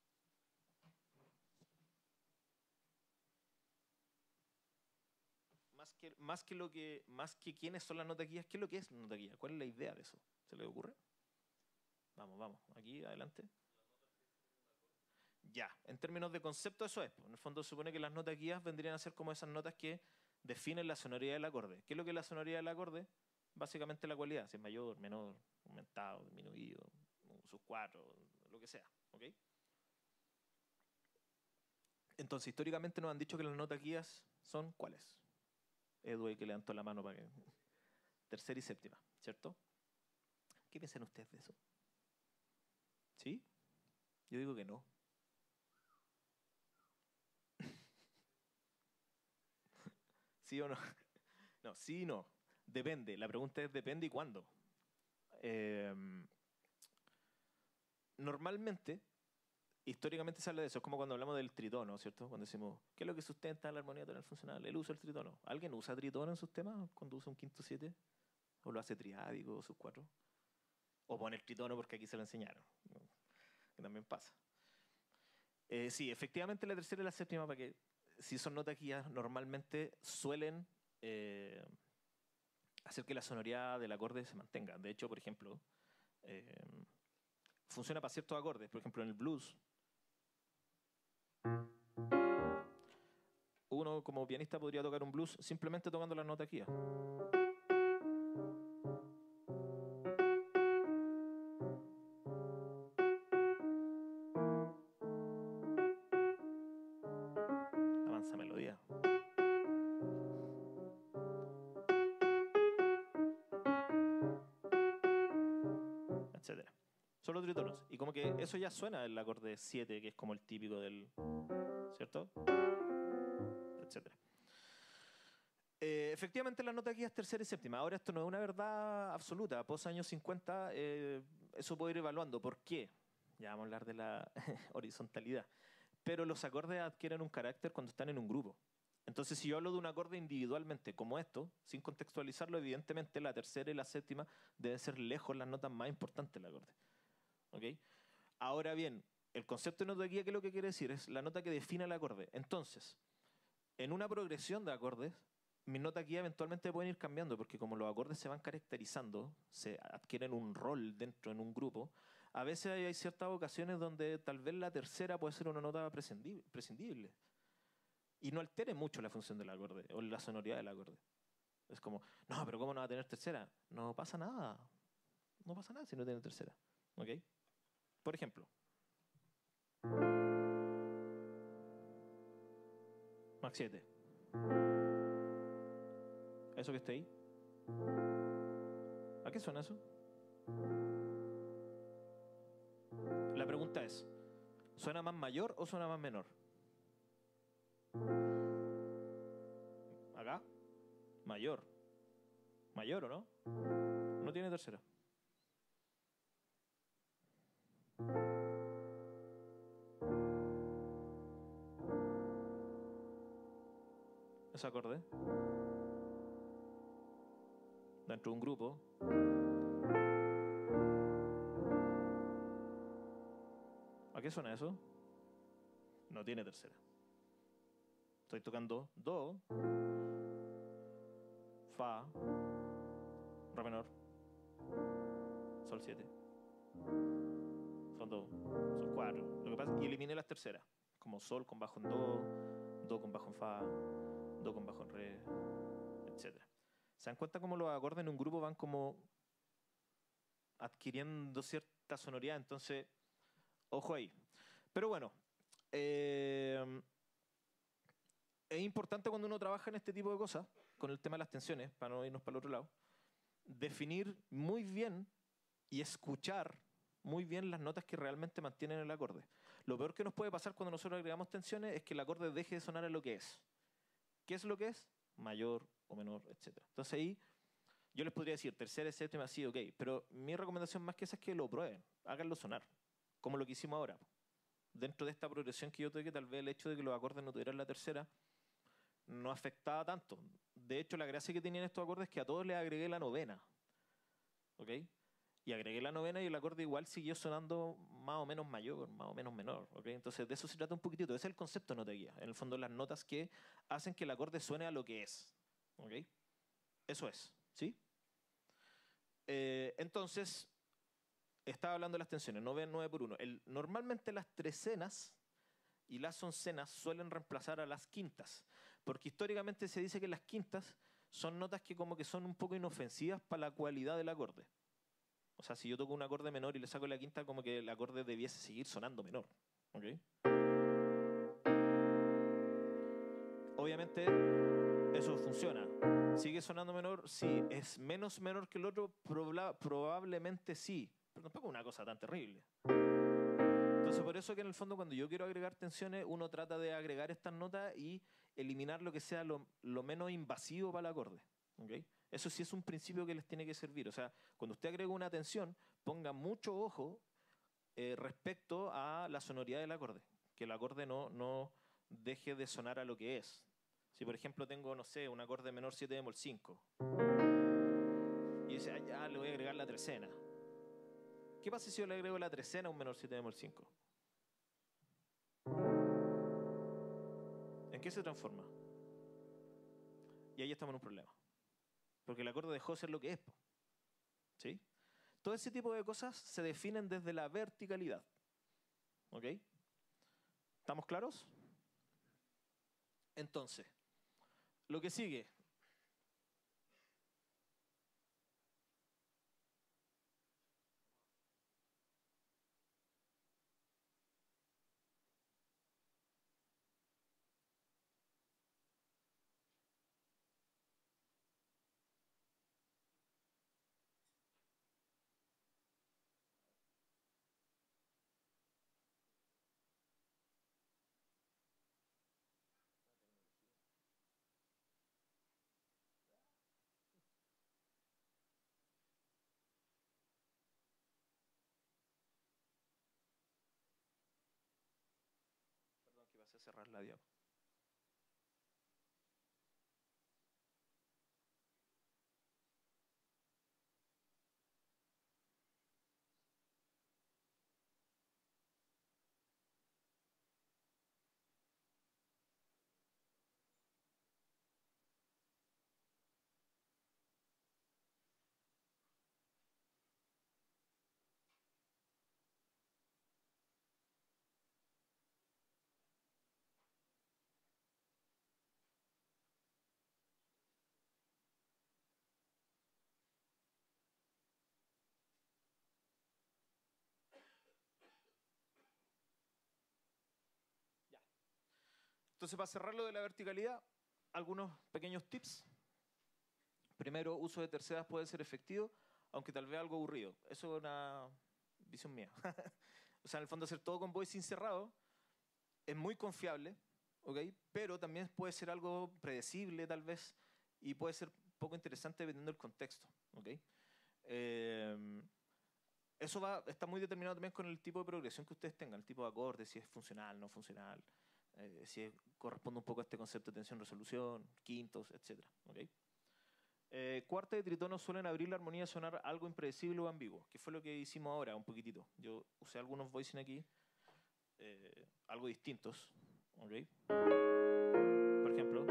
Más que, más que lo que, más que quiénes son las notas guías, ¿qué es lo que es nota guía? ¿Cuál es la idea de eso? ¿Se le ocurre? Vamos, vamos, aquí adelante. Ya, en términos de concepto eso es. En el fondo se supone que las notas guías vendrían a ser como esas notas que definen la sonoridad del acorde. ¿Qué es lo que es la sonoridad del acorde? Básicamente la cualidad, si es mayor, menor, aumentado, disminuido, sus cuatro, lo que sea. ¿Ok? Entonces, históricamente nos han dicho que las notas guías son ¿cuáles? Edu, que levantó la mano para que... Tercera y séptima, ¿cierto? ¿Qué piensan ustedes de eso? ¿Sí? Yo digo que no. ¿Sí o no? No, sí y no. Depende. La pregunta es depende y cuándo. Eh, normalmente, históricamente se habla de eso. Es como cuando hablamos del tritono, ¿cierto? Cuando decimos, ¿qué es lo que sustenta la armonía tonal funcional? El uso del tritono. ¿Alguien usa tritono en sus temas cuando usa un quinto siete? ¿O lo hace triádico o sus cuatro? O pone el tritono porque aquí se lo enseñaron. Que también pasa. Eh, sí, efectivamente la tercera y la séptima, para que si son notas guías, normalmente suelen eh, hacer que la sonoridad del acorde se mantenga. De hecho, por ejemplo, eh, funciona para ciertos acordes. Por ejemplo, en el blues, uno como pianista podría tocar un blues simplemente tocando las notas guías. La mansa melodía. Etcétera. Solo tritonos. Y como que eso ya suena el acorde siete, que es como el típico del... ¿Cierto? Etcétera. Eh, efectivamente, las notas guías tercera y séptima. Ahora, esto no es una verdad absoluta. Post años cincuenta, eh, eso puede ir evaluando. ¿Por qué? Ya vamos a hablar de la horizontalidad. Pero los acordes adquieren un carácter cuando están en un grupo. Entonces, si yo hablo de un acorde individualmente como esto, sin contextualizarlo, evidentemente la tercera y la séptima deben ser lejos las notas más importantes del acorde. ¿Okay? Ahora bien, el concepto de nota guía, ¿qué es lo que quiere decir? Es la nota que define el acorde. Entonces, en una progresión de acordes, mis notas guía eventualmente pueden ir cambiando, porque como los acordes se van caracterizando, se adquieren un rol dentro en un grupo, a veces hay ciertas ocasiones donde tal vez la tercera puede ser una nota prescindible y no altere mucho la función del acorde o la sonoridad del acorde. Es como, no, pero ¿cómo no va a tener tercera? No pasa nada. No pasa nada si no tiene tercera. ¿Ok? Por ejemplo, Mach siete. ¿Eso que está ahí? ¿A qué suena eso? La pregunta es, ¿suena más mayor o suena más menor? ¿Acá? Mayor. ¿Mayor o no? No tiene tercera. Ese acorde dentro de un grupo ¿a qué suena eso? No tiene tercera. Estoy tocando do, fa, re menor, sol siete. Son do, son cuatro. Lo que pasa, y eliminé las terceras, como sol con bajo en do, do con bajo en fa, do con bajo en re, etcétera. ¿Se dan cuenta cómo los acordes en un grupo van como adquiriendo cierta sonoridad? Entonces, ojo ahí. Pero bueno, eh, es importante cuando uno trabaja en este tipo de cosas, con el tema de las tensiones, para no irnos para el otro lado, definir muy bien y escuchar muy bien las notas que realmente mantienen el acorde. Lo peor que nos puede pasar cuando nosotros agregamos tensiones es que el acorde deje de sonar a lo que es. ¿Qué es lo que es? Mayor o menor, etcétera. Entonces ahí yo les podría decir tercera, séptima, sí, ok, pero mi recomendación más que esa es que lo prueben, háganlo sonar, como lo que hicimos ahora. Dentro de esta progresión que yo tuve, que tal vez el hecho de que los acordes no tuvieran la tercera no afectaba tanto. De hecho, la gracia que tenían estos acordes es que a todos les agregué la novena. ¿Ok? Y agregué la novena y el acorde igual siguió sonando más o menos mayor, más o menos menor. ¿Ok? Entonces, de eso se trata un poquitito. Ese es el concepto de nota guía. En el fondo, las notas que hacen que el acorde suene a lo que es. ¿Ok? Eso es. ¿Sí? Eh, entonces, estaba hablando de las tensiones. No ven nueve por uno. El, normalmente las trecenas y las oncenas suelen reemplazar a las quintas, porque históricamente se dice que las quintas son notas que como que son un poco inofensivas para la cualidad del acorde. O sea, si yo toco un acorde menor y le saco la quinta, como que el acorde debiese seguir sonando menor. ¿Okay? Obviamente eso funciona. ¿Sigue sonando menor? Sí. ¿Es menos menor que el otro? Proba- probablemente sí, pero tampoco es una cosa tan terrible. Entonces, por eso que en el fondo cuando yo quiero agregar tensiones, uno trata de agregar estas notas y eliminar lo que sea lo, lo menos invasivo para el acorde. ¿Okay? Eso sí es un principio que les tiene que servir. O sea, cuando usted agrega una tensión, ponga mucho ojo eh, respecto a la sonoridad del acorde. Que el acorde no, no deje de sonar a lo que es. Si, por ejemplo, tengo, no sé, un acorde menor siete bemol cinco, y dice, ah, ya le voy a agregar la trecena. ¿Qué pasa si yo le agrego la trecena a un menor siete bemol cinco? ¿En qué se transforma? Y ahí estamos en un problema. Porque el acorde dejó de ser lo que es. ¿Sí? Todo ese tipo de cosas se definen desde la verticalidad. ¿Ok? ¿Estamos claros? Entonces, lo que sigue. Perdón, que vas a cerrar la diapo. Ya. Entonces, para cerrar lo de la verticalidad, algunos pequeños tips. Primero, uso de terceras puede ser efectivo, aunque tal vez algo aburrido. Eso es una visión mía. O sea, en el fondo hacer todo con voicing cerrado es muy confiable, ¿ok? Pero también puede ser algo predecible tal vez y puede ser poco interesante dependiendo del contexto, ¿ok? Eh, eso va, está muy determinado también con el tipo de progresión que ustedes tengan, el tipo de acorde, si es funcional, no funcional, eh, si es, corresponde un poco a este concepto de tensión-resolución, quintos, etcétera, ¿ok? Eh, cuarta y tritonos suelen abrir la armonía a sonar algo impredecible o ambiguo, que fue lo que hicimos ahora un poquitito. Yo usé algunos voicing aquí, eh, algo distintos. ¿Okay? Por ejemplo,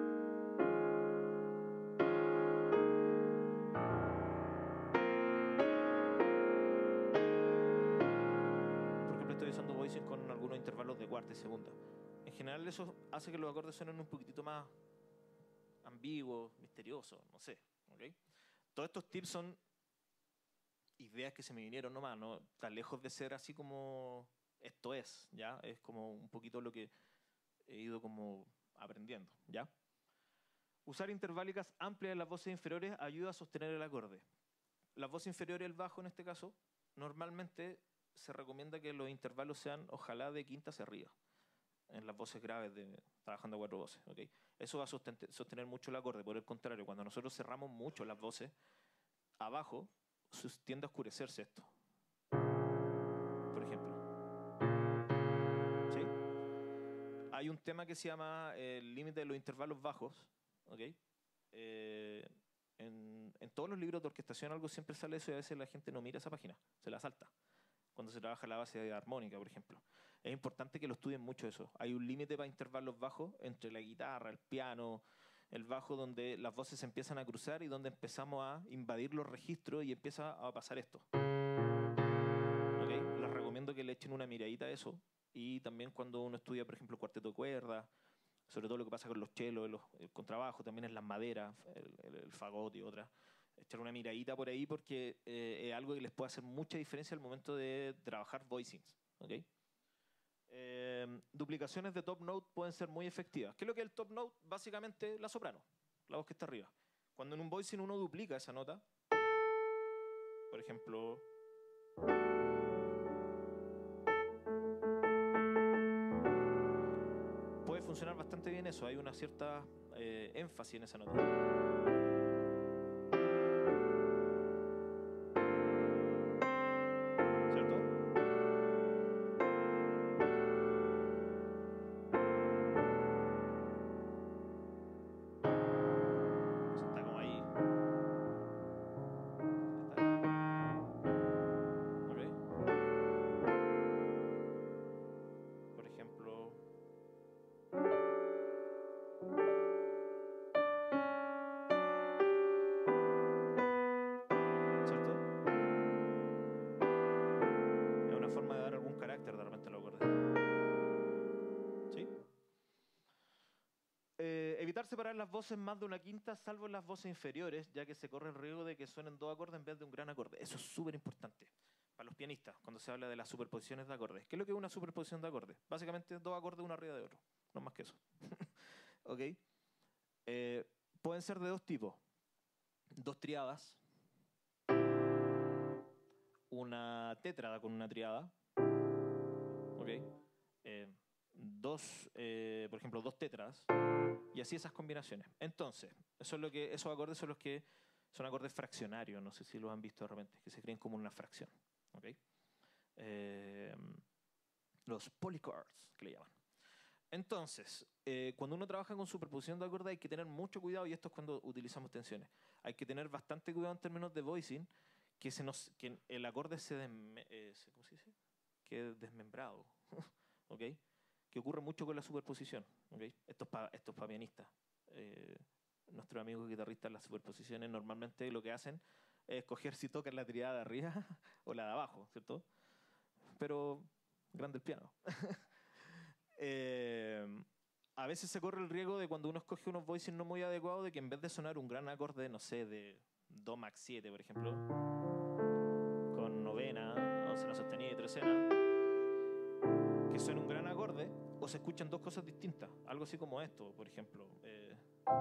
por ejemplo estoy usando voicing con algunos intervalos de cuarta y segunda. En general eso hace que los acordes suenen un poquitito más ambiguos, misteriosos, no sé. ¿Okay? Todos estos tips son ideas que se me vinieron nomás, ¿no? Tan lejos de ser así como esto es, ¿ya? Es como un poquito lo que he ido como aprendiendo, ¿ya? Usar interválicas amplias en las voces inferiores ayuda a sostener el acorde. Las voces inferiores, el bajo en este caso, normalmente se recomienda que los intervalos sean ojalá de quinta hacia arriba, en las voces graves, de, trabajando a cuatro voces. ¿Okay? Eso va a sostener, sostener mucho el acorde. Por el contrario, cuando nosotros cerramos mucho las voces, abajo tiende a oscurecerse esto. Por ejemplo. ¿Sí? Hay un tema que se llama el límite de los intervalos bajos. ¿Okay? Eh, en, en todos los libros de orquestación algo siempre sale eso y a veces la gente no mira esa página, se la salta. Cuando se trabaja la base armónica, por ejemplo. Es importante que lo estudien mucho eso. Hay un límite para intervalos bajos entre la guitarra, el piano, el bajo, donde las voces se empiezan a cruzar y donde empezamos a invadir los registros y empieza a pasar esto. ¿Okay? Les recomiendo que le echen una miradita a eso. Y también cuando uno estudia, por ejemplo, cuarteto de cuerdas, sobre todo lo que pasa con los chelos, los, el contrabajo, también en las maderas, el, el, el fagot y otras. Echar una miradita por ahí porque eh, es algo que les puede hacer mucha diferencia al momento de trabajar voicings. ¿Okay? Eh, duplicaciones de top note pueden ser muy efectivas. ¿Qué es lo que es el top note? Básicamente la soprano, la voz que está arriba. Cuando en un voicing uno duplica esa nota, por ejemplo... bastante bien eso, hay una cierta eh, énfasis en esa nota. Evitar separar las voces más de una quinta, salvo en las voces inferiores, ya que se corre el riesgo de que suenen dos acordes en vez de un gran acorde. Eso es súper importante para los pianistas, cuando se habla de las superposiciones de acordes. ¿Qué es lo que es una superposición de acordes? Básicamente dos acordes uno arriba de otro, no más que eso. ¿Ok? Eh, pueden ser de dos tipos. Dos triadas, una tétrada con una triada, ¿ok? Eh, dos, eh, por ejemplo, dos tetras, y así esas combinaciones. Entonces, eso es lo que, esos acordes son los que son acordes fraccionarios, no sé si los han visto de repente, que se creen como una fracción. ¿Okay? Eh, los polychords, que le llaman. Entonces, eh, cuando uno trabaja con superposición de acordes hay que tener mucho cuidado, y esto es cuando utilizamos tensiones. Hay que tener bastante cuidado en términos de voicing, que, se nos, que el acorde se, desme, eh, ¿cómo se dice? Quede desmembrado. ¿Ok? Que ocurre mucho con la superposición. ¿Okay? Esto es para esto es pa pianistas. Eh, nuestros amigos guitarristas, las superposiciones normalmente lo que hacen es coger si tocan la triada de arriba o la de abajo, ¿cierto? Pero grande el piano. eh, a veces se corre el riesgo de cuando uno escoge unos voicings no muy adecuados, de que en vez de sonar un gran acorde, no sé, de do max siete, por ejemplo, con novena, oncena sostenida y trecena, que suene un gran acorde, o se escuchan dos cosas distintas. Algo así como esto, por ejemplo. Eh,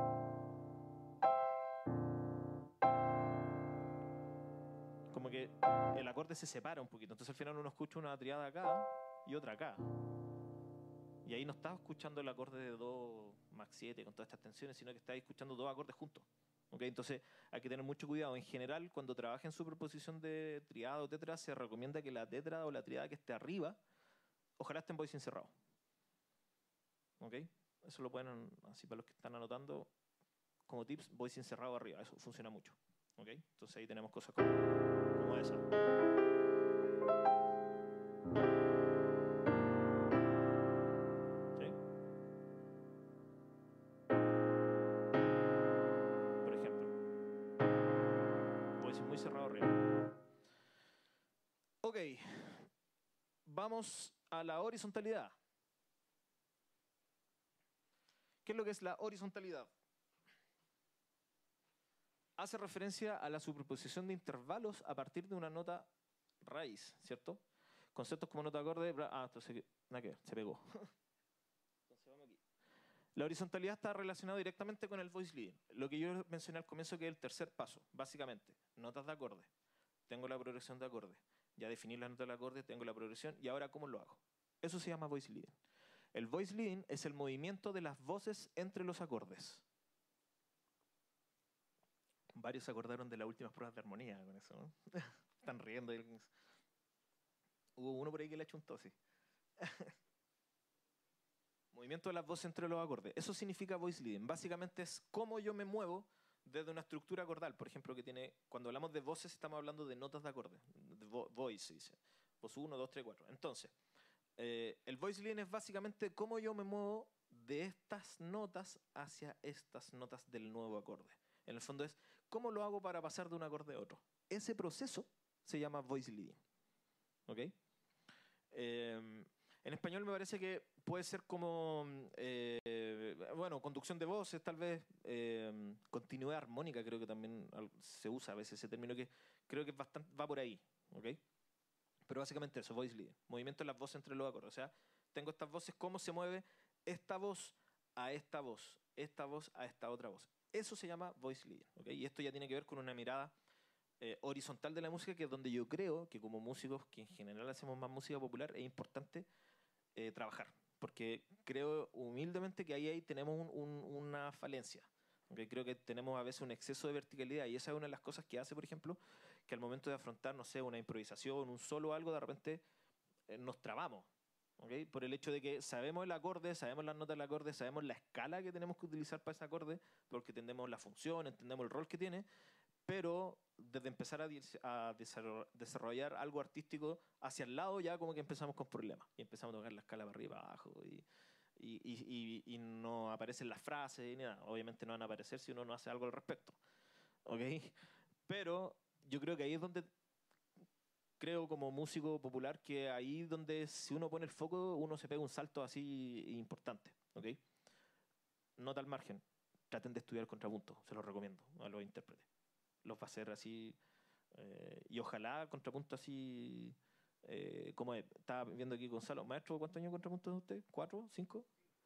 como que el acorde se separa un poquito. Entonces al final uno escucha una triada acá y otra acá. Y ahí no estás escuchando el acorde de do max siete con todas estas tensiones, sino que estás escuchando dos acordes juntos. ¿Okay? Entonces hay que tener mucho cuidado. En general, cuando trabaja en superposición de triada o tetra, se recomienda que la tetra o la triada que esté arriba, ojalá esté en voicing cerrado. ¿Ok? Eso lo pueden, así para los que están anotando, como tips, voicing cerrado arriba. Eso funciona mucho. ¿Ok? Entonces ahí tenemos cosas como, como esa. ¿Sí? Por ejemplo. Voicing muy cerrado arriba. Ok. Vamos a la horizontalidad. ¿Qué es lo que es la horizontalidad? Hace referencia a la superposición de intervalos a partir de una nota raíz, ¿cierto? Conceptos como nota acorde... Ah, entonces, nada que ver, se pegó. Entonces vamos aquí. La horizontalidad está relacionada directamente con el voice leading. Lo que yo mencioné al comienzo, que es el tercer paso, básicamente. Notas de acorde. Tengo la progresión de acorde. Ya definí la nota del acorde, tengo la progresión, y ahora ¿cómo lo hago? Eso se llama voice leading. El voice leading es el movimiento de las voces entre los acordes. Varios se acordaron de las últimas pruebas de armonía con eso, ¿no? Están riendo. Hubo uno por ahí que le achuntó así. Movimiento de las voces entre los acordes. Eso significa voice leading. Básicamente es cómo yo me muevo desde una estructura acordal. Por ejemplo, que tiene, cuando hablamos de voces estamos hablando de notas de acorde. De vo voice, dice. Voz uno, dos, tres, cuatro. Entonces, eh, el voice leading es básicamente cómo yo me muevo de estas notas hacia estas notas del nuevo acorde. En el fondo es cómo lo hago para pasar de un acorde a otro. Ese proceso se llama voice leading. ¿Ok? Eh, en español me parece que puede ser como, eh, bueno, conducción de voces, tal vez, eh, continuidad armónica, creo que también se usa a veces ese término, que creo que es bastante, va por ahí, ¿ok? Pero básicamente eso, voice leading, movimiento de las voces entre los acordes. O sea, tengo estas voces, cómo se mueve esta voz a esta voz, esta voz a esta otra voz. Eso se llama voice leading, ¿ok? Y esto ya tiene que ver con una mirada Eh, horizontal de la música, que es donde yo creo que como músicos, que en general hacemos más música popular, es importante eh, trabajar. porque creo humildemente que ahí, ahí tenemos un, un, una falencia. ¿Okay? Creo que tenemos a veces un exceso de verticalidad y esa es una de las cosas que hace, por ejemplo, que al momento de afrontar, no sé, una improvisación, un solo o algo, de repente eh, nos trabamos. ¿Okay? Por el hecho de que sabemos el acorde, sabemos las notas del acorde, sabemos la escala que tenemos que utilizar para ese acorde, porque entendemos la función, entendemos el rol que tiene, pero desde empezar a, a desarrollar algo artístico hacia el lado ya como que empezamos con problemas y empezamos a tocar la escala para arriba, abajo y, y, y, y, y no aparecen las frases ni nada. Obviamente no van a aparecer si uno no hace algo al respecto. ¿Okay? Pero yo creo que ahí es donde creo como músico popular que ahí donde si uno pone el foco uno se pega un salto así importante. ¿Okay? Nota al margen, traten de estudiar contrapunto, se los recomiendo a los intérpretes. Los va a hacer así, eh, y ojalá contrapunto así, eh, como es. Estaba viendo aquí Gonzalo, maestro, ¿cuántos años de contrapunto de usted? ¿Cuatro? ¿Cinco?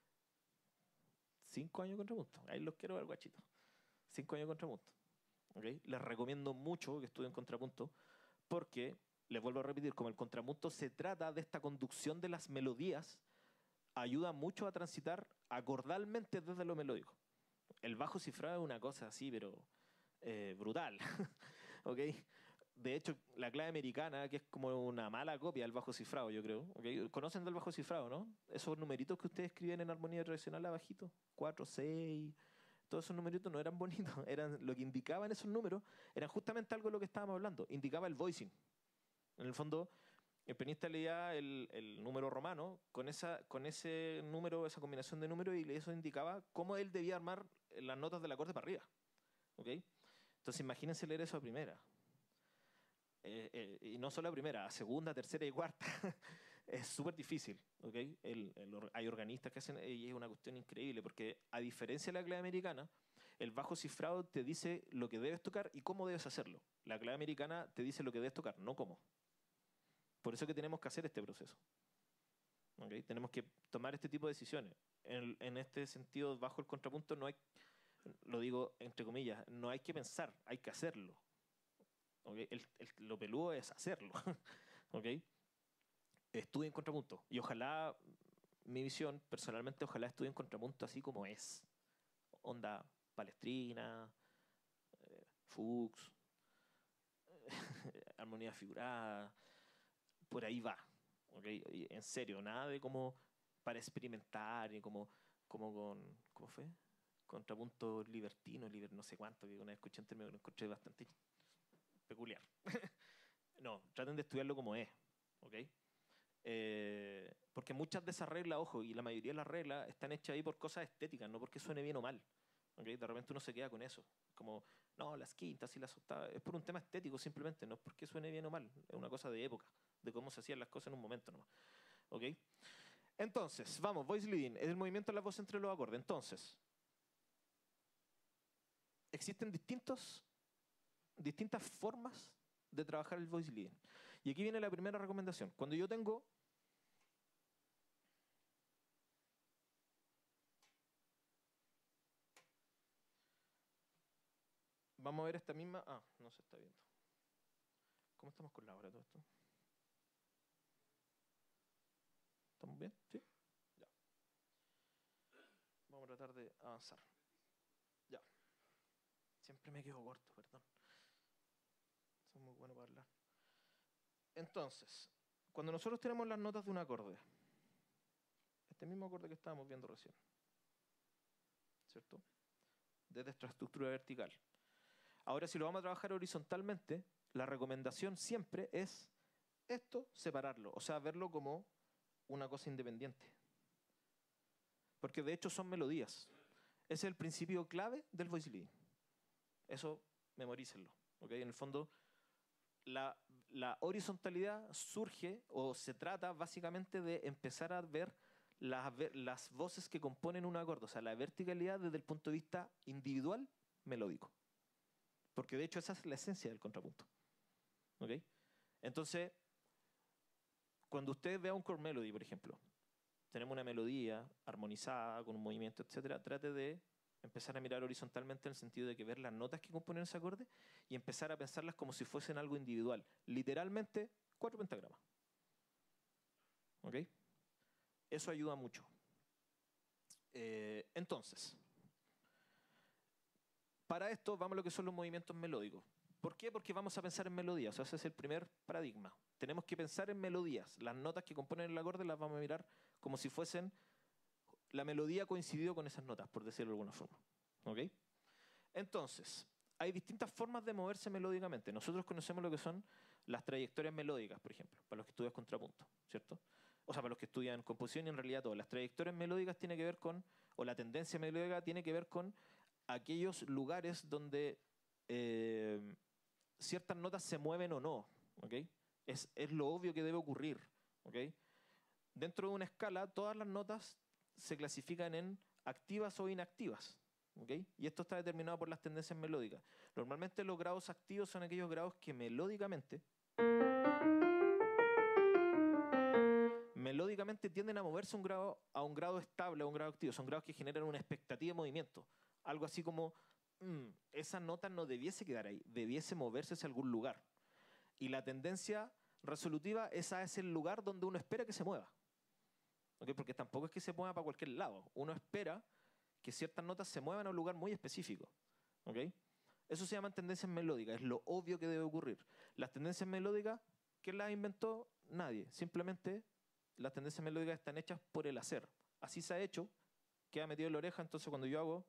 Cinco años de contrapunto, ahí los quiero ver, guachito. Cinco años de contrapunto. ¿Okay? Les recomiendo mucho que estudien contrapunto porque, les vuelvo a repetir, como el contrapunto se trata de esta conducción de las melodías, ayuda mucho a transitar acordalmente desde lo melódico. El bajo cifrado es una cosa así, pero eh, brutal. ¿Ok? De hecho, la clave americana, que es como una mala copia del bajo cifrado, yo creo. ¿Okay? ¿Conocen del bajo cifrado, no? Esos numeritos que ustedes escriben en armonía tradicional abajito, cuatro, seis, todos esos numeritos no eran bonitos, eran lo que indicaban esos números, eran justamente algo de lo que estábamos hablando, indicaba el voicing. En el fondo, el pianista leía el, el número romano con, esa, con ese número, esa combinación de números, y eso indicaba cómo él debía armar las notas del acorde para arriba. ¿Okay? Entonces imagínense leer eso a primera. Eh, eh, y no solo a primera, a segunda, tercera y cuarta. Es súper difícil. ¿Okay? El, el, hay organistas que hacen, y es una cuestión increíble, porque a diferencia de la clave americana, el bajo cifrado te dice lo que debes tocar y cómo debes hacerlo. La clave americana te dice lo que debes tocar, no cómo. Por eso que tenemos que hacer este proceso. ¿Okay? Tenemos que tomar este tipo de decisiones. En, en este sentido, bajo el contrapunto no hay, lo digo entre comillas, no hay que pensar, hay que hacerlo. ¿Okay? El, el, lo peludo es hacerlo. ¿Okay? Estudien contrapunto. Y ojalá, mi visión, personalmente, ojalá estudien contrapunto así como es. Onda Palestrina, eh, Fuchs, armonía figurada, por ahí va. ¿Okay? Y en serio, nada de como para experimentar y como, como con, ¿cómo fue? Contrapunto libertino, liber, no sé cuánto, que una vez escuché un término que lo encontré bastante peculiar. No, traten de estudiarlo como es, ¿ok? Eh, porque muchas de esas reglas, ojo, y la mayoría de las reglas están hechas ahí por cosas estéticas, no porque suene bien o mal. ¿Okay? De repente uno se queda con eso. Como, no, las quintas y las octavas. Es por un tema estético simplemente, no es porque suene bien o mal. Es una cosa de época, de cómo se hacían las cosas en un momento nomás. ¿Ok? Entonces, vamos, voice leading, es el movimiento de la voz entre los acordes. Entonces, existen distintos, distintas formas de trabajar el voice leading. Y aquí viene la primera recomendación. Cuando yo tengo vamos a ver esta misma... Ah, no se está viendo. ¿Cómo estamos con la hora todo esto? ¿Estamos bien? ¿Sí? Ya. Vamos a tratar de avanzar. Ya. Siempre me quedo corto, perdón. Soy muy bueno para hablar. Entonces, cuando nosotros tenemos las notas de un acorde, este mismo acorde que estábamos viendo recién, ¿cierto? Desde esta estructura vertical. Ahora, si lo vamos a trabajar horizontalmente, la recomendación siempre es esto, separarlo. O sea, verlo como una cosa independiente. Porque de hecho son melodías. Ese es el principio clave del voice leading. Eso, memorícenlo. ¿Okay? En el fondo, la, la horizontalidad surge o se trata básicamente de empezar a ver las, las voces que componen un acorde. O sea, la verticalidad desde el punto de vista individual melódico. Porque de hecho esa es la esencia del contrapunto. ¿Okay? Entonces, cuando usted vea un chord melody, por ejemplo, tenemos una melodía armonizada con un movimiento, etcétera, trate de empezar a mirar horizontalmente en el sentido de que ver las notas que componen ese acorde y empezar a pensarlas como si fuesen algo individual. Literalmente, cuatro pentagramas. ¿Ok? eso ayuda mucho. Eh, entonces, para esto vamos a lo que son los movimientos melódicos. ¿Por qué? Porque vamos a pensar en melodías. O sea, ese es el primer paradigma. Tenemos que pensar en melodías. Las notas que componen el acorde las vamos a mirar como si fuesen la melodía coincidido con esas notas, por decirlo de alguna forma. ¿Ok? Entonces, hay distintas formas de moverse melódicamente. Nosotros conocemos lo que son las trayectorias melódicas, por ejemplo, para los que estudian contrapunto, ¿cierto? O sea, para los que estudian composición y en realidad todo. Las trayectorias melódicas tienen que ver con, o la tendencia melódica tiene que ver con aquellos lugares donde eh, ciertas notas se mueven o no, ¿ok? Es, es lo obvio que debe ocurrir, ¿ok? Dentro de una escala, todas las notas se clasifican en activas o inactivas, ¿ok? Y esto está determinado por las tendencias melódicas. Normalmente los grados activos son aquellos grados que melódicamente melódicamente tienden a moverse un grado, a un grado estable, a un grado activo. Son grados que generan una expectativa de movimiento. Algo así como, mmm, esa nota no debiese quedar ahí, debiese moverse hacia algún lugar. Y la tendencia resolutiva es a ese lugar donde uno espera que se mueva. ¿Okay? Porque tampoco es que se mueva para cualquier lado. Uno espera que ciertas notas se muevan a un lugar muy específico. ¿Okay? Eso se llama tendencias melódicas, es lo obvio que debe ocurrir. Las tendencias melódicas, ¿quién las inventó? Nadie. Simplemente las tendencias melódicas están hechas por el hacer. Así se ha hecho, queda metido en la oreja, entonces cuando yo hago...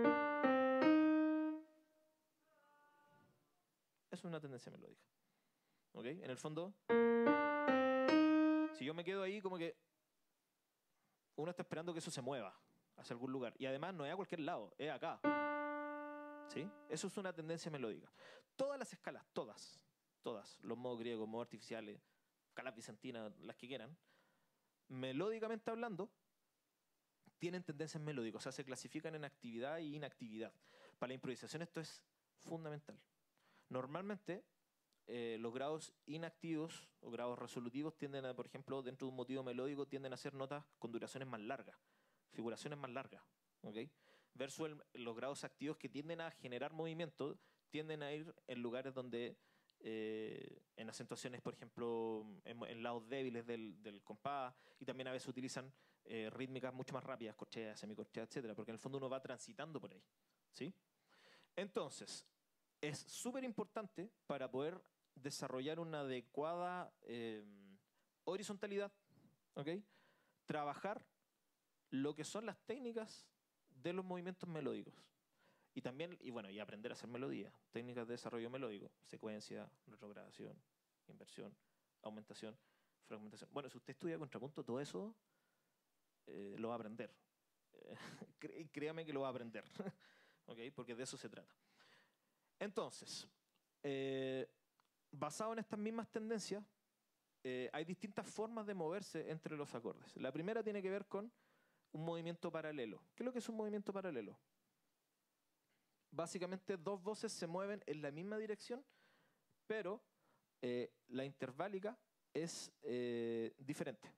es una tendencia melódica. ¿Ok? En el fondo, si yo me quedo ahí, como que uno está esperando que eso se mueva hacia algún lugar. Y además no es a cualquier lado, es acá. ¿Sí? Eso es una tendencia melódica. Todas las escalas, todas, todas, los modos griegos, modos artificiales, escalas bizantinas, las que quieran, melódicamente hablando, tienen tendencias melódicas, o sea, se clasifican en actividad e inactividad. Para la improvisación esto es fundamental. Normalmente, eh, los grados inactivos o grados resolutivos tienden a, por ejemplo, dentro de un motivo melódico, tienden a ser notas con duraciones más largas, figuraciones más largas, ¿ok? Versus el, los grados activos que tienden a generar movimiento, tienden a ir en lugares donde, eh, en acentuaciones, por ejemplo, en, en lados débiles del, del compás, y también a veces utilizan eh, rítmicas mucho más rápidas, corcheas, semicorcheas, etcétera, porque en el fondo uno va transitando por ahí, ¿sí? Entonces, es súper importante para poder desarrollar una adecuada eh, horizontalidad, ¿ok? Trabajar lo que son las técnicas de los movimientos melódicos. Y también, y bueno, y aprender a hacer melodía, técnicas de desarrollo melódico, secuencia, retrogradación, inversión, aumentación, fragmentación. Bueno, si usted estudia contrapunto, todo eso eh, lo va a aprender. Eh, créame que lo va a aprender, ¿ok? Porque de eso se trata. Entonces, eh, basado en estas mismas tendencias, eh, hay distintas formas de moverse entre los acordes. La primera tiene que ver con un movimiento paralelo. ¿Qué es lo que es un movimiento paralelo? Básicamente dos voces se mueven en la misma dirección, pero eh, la interválica es eh, diferente.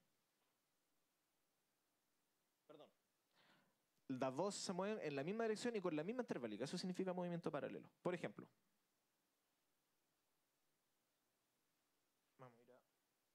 Perdón. Las voces se mueven en la misma dirección y con la misma interválica. Eso significa movimiento paralelo. Por ejemplo, vamos a ir a...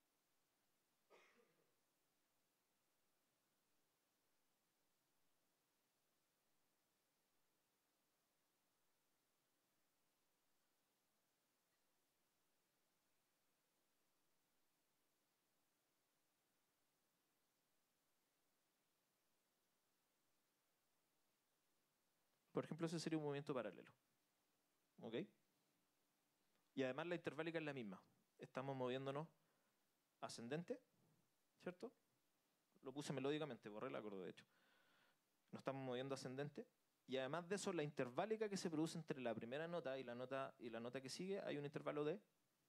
Por ejemplo, ese sería un movimiento paralelo. ¿Ok? Y además la interválica es la misma. Estamos moviéndonos ascendente, ¿cierto? Lo puse melódicamente, borré el acorde de hecho. Nos estamos moviendo ascendente. Y además de eso, la interválica que se produce entre la primera nota y la nota, y la nota que sigue, hay un intervalo de...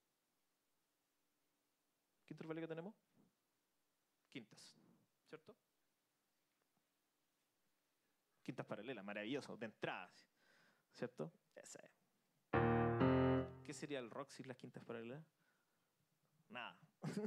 ¿Qué interválica tenemos? Quintas, ¿cierto? Quintas paralelas, maravilloso, de entrada, ¿cierto? Esa es. ¿Qué sería el rock sin las quintas paralelas? Nada.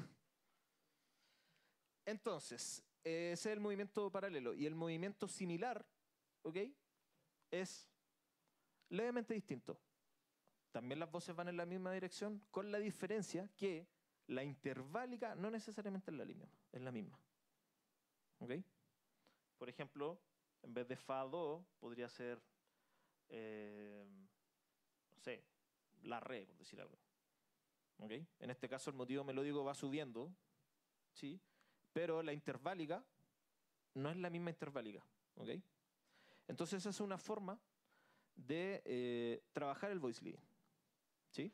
Entonces, ese es el movimiento paralelo. Y el movimiento similar, ¿ok? Es levemente distinto. También las voces van en la misma dirección, con la diferencia que la interválica no necesariamente es la misma, es la misma. ¿Ok? Por ejemplo, en vez de fa do, podría ser, eh, no sé, la re, por decir algo. ¿Ok? En este caso el motivo melódico va subiendo, ¿sí? Pero la interválica no es la misma interválica. ¿Ok? Entonces esa es una forma de eh, trabajar el voice leading. ¿Sí?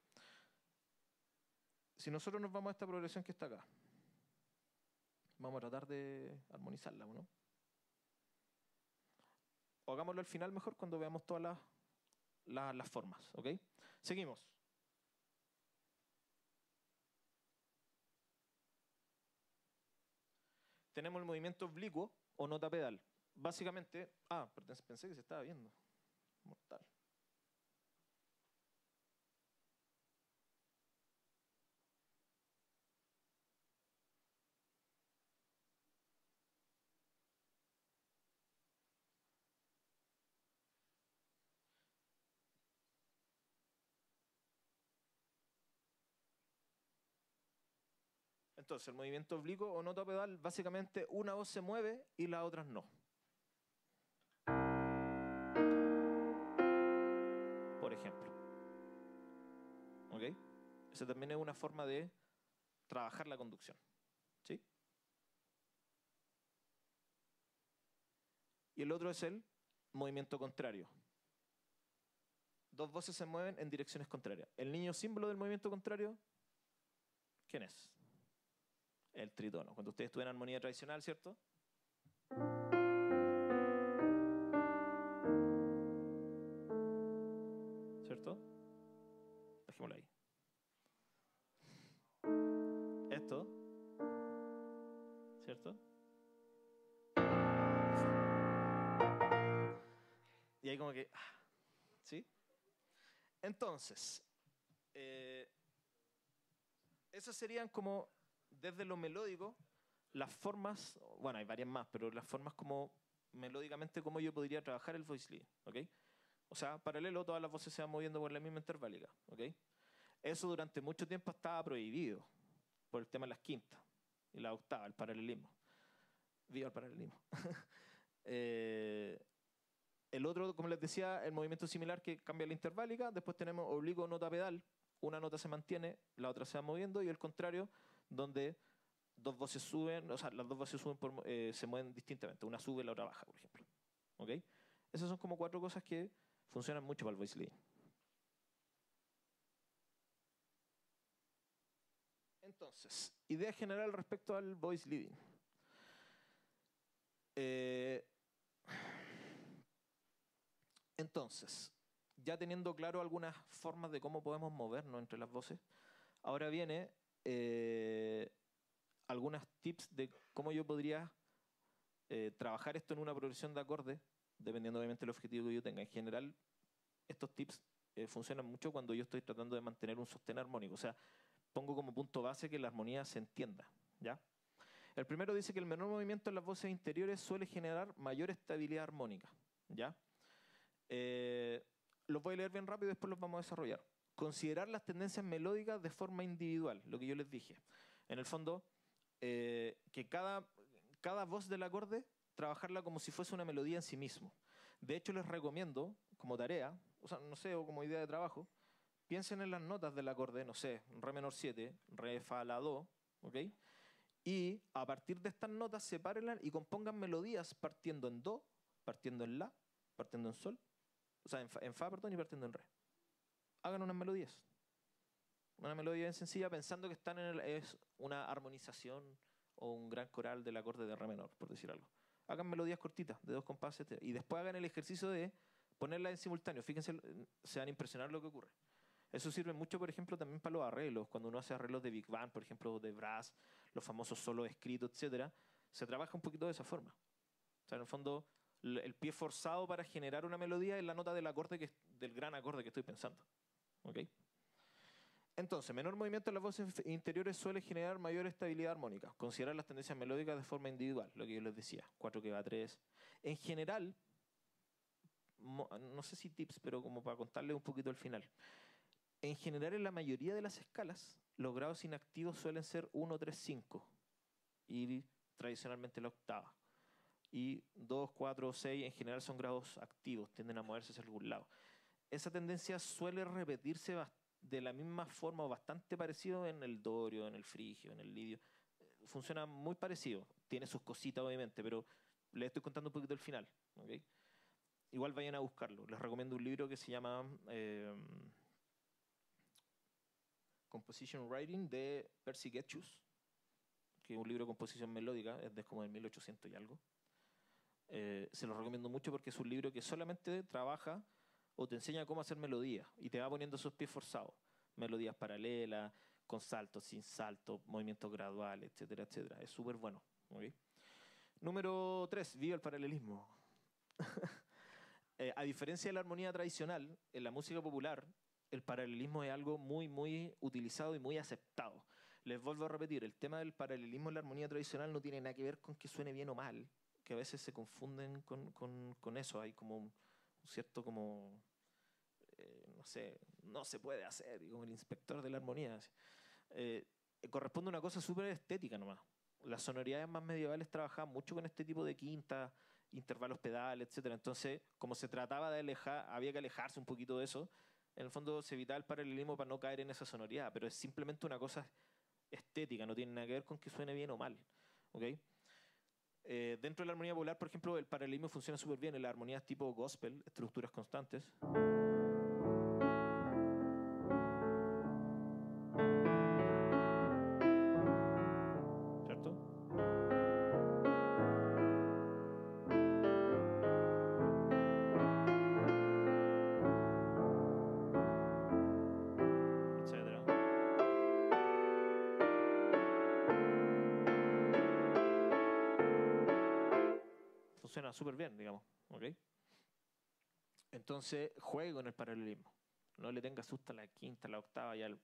Si nosotros nos vamos a esta progresión que está acá, vamos a tratar de armonizarla, ¿no? O hagámoslo al final mejor cuando veamos todas las, las, las formas. ¿Ok? Seguimos. Tenemos el movimiento oblicuo o nota pedal. Básicamente, ah, pensé que se estaba viendo. Mortal. Entonces, el movimiento oblicuo o nota pedal, básicamente una voz se mueve y las otras no. Por ejemplo. ¿Ok? Esa también es una forma de trabajar la conducción. ¿Sí? Y el otro es el movimiento contrario. Dos voces se mueven en direcciones contrarias. El niño símbolo del movimiento contrario, ¿quién es? El tritono. Cuando ustedes estudian armonía tradicional, ¿cierto? ¿Cierto? Dejémoslo ahí. Esto, ¿cierto? Y ahí como que, ¿sí? Entonces, eh, esas serían como, desde lo melódico, las formas, bueno, hay varias más, pero las formas como, melódicamente, como yo podría trabajar el voice lead, ¿ok? O sea, paralelo, todas las voces se van moviendo por la misma interválica, ¿ok? Eso durante mucho tiempo estaba prohibido por el tema de las quintas y la octava, el paralelismo. Viva el paralelismo. eh, el otro, como les decía, el movimiento similar que cambia la interválica. Después tenemos oblicuo nota pedal. Una nota se mantiene, la otra se va moviendo. Y el contrario, donde dos voces suben, o sea, las dos voces suben por, eh, se mueven distintamente. Una sube, la otra baja, por ejemplo. ¿Ok? Esas son como cuatro cosas que funcionan mucho para el voice leading. Entonces, idea general respecto al voice leading. Eh, entonces, ya teniendo claro algunas formas de cómo podemos movernos entre las voces, ahora viene eh, algunas tips de cómo yo podría eh, trabajar esto en una progresión de acordes, dependiendo obviamente del objetivo que yo tenga. En general, estos tips eh, funcionan mucho cuando yo estoy tratando de mantener un sostén armónico. O sea, pongo como punto base que la armonía se entienda, ¿ya? El primero dice que el menor movimiento en las voces interiores suele generar mayor estabilidad armónica, ¿ya? Eh, los voy a leer bien rápido y después los vamos a desarrollar. Considerar las tendencias melódicas de forma individual, lo que yo les dije. En el fondo, eh, que cada, cada voz del acorde, trabajarla como si fuese una melodía en sí mismo. De hecho, les recomiendo, como tarea, o sea, no sé, o como idea de trabajo, piensen en las notas del acorde, no sé, re menor siete, re, fa, la, do, ¿ok? Y a partir de estas notas, sepárenlas y compongan melodías partiendo en do, partiendo en la, partiendo en sol, o sea, en fa, en fa, perdón, y partiendo en re. Hagan unas melodías. Una melodía bien sencilla pensando que están en el, es una armonización o un gran coral del acorde de re menor, por decir algo. Hagan melodías cortitas, de dos compases, y después hagan el ejercicio de ponerlas en simultáneo. Fíjense, se van a impresionar lo que ocurre. Eso sirve mucho, por ejemplo, también para los arreglos. Cuando uno hace arreglos de Big Band, por ejemplo, de brass, los famosos solos escritos, etcétera, se trabaja un poquito de esa forma. O sea, en el fondo, el pie forzado para generar una melodía es la nota del acorde que, del gran acorde que estoy pensando. ¿Ok? Entonces, menor movimiento en las voces interiores suele generar mayor estabilidad armónica. Considerar las tendencias melódicas de forma individual, lo que yo les decía, cuatro que va a tres. En general, no sé si tips, pero como para contarles un poquito al final. En general, en la mayoría de las escalas, los grados inactivos suelen ser uno, tres, cinco. Y tradicionalmente la octava. Y dos, cuatro, seis en general son grados activos, tienden a moverse hacia algún lado. Esa tendencia suele repetirse de la misma forma o bastante parecido en el dorio, en el frigio, en el lidio. Funciona muy parecido, tiene sus cositas obviamente, pero les estoy contando un poquito el final. ¿Okay? Igual vayan a buscarlo. Les recomiendo un libro que se llama eh, Composition Writing de Percy Getchus, que es un libro de composición melódica, es de como de mil ochocientos y algo. Eh, se lo recomiendo mucho porque es un libro que solamente trabaja o te enseña cómo hacer melodías y te va poniendo esos pies forzados. Melodías paralelas, con saltos, sin saltos, movimientos graduales, etcétera, etcétera. Es súper bueno. ¿Okay? Número tres, viva el paralelismo. eh, a diferencia de la armonía tradicional, en la música popular, el paralelismo es algo muy, muy utilizado y muy aceptado. Les vuelvo a repetir, el tema del paralelismo en la armonía tradicional no tiene nada que ver con que suene bien o mal, que a veces se confunden con, con, con eso. Hay como un, un cierto como, eh, no sé, no se puede hacer, como el inspector de la armonía. Eh, corresponde a una cosa súper estética nomás. Las sonoridades más medievales trabajaban mucho con este tipo de quintas, intervalos pedales, etcétera. Entonces, como se trataba de alejar, había que alejarse un poquito de eso. En el fondo se evitaba el paralelismo para no caer en esa sonoridad, pero es simplemente una cosa estética, no tiene nada que ver con que suene bien o mal. ¿Okay? Eh, dentro de la armonía popular, por ejemplo, el paralelismo funciona súper bien en las armonías tipo gospel, estructuras constantes. ¿Cierto? Etcétera. Funciona súper bien, digamos. ¿Okay? Entonces, juegue con el paralelismo. No le tenga susto a la quinta, a la octava y al...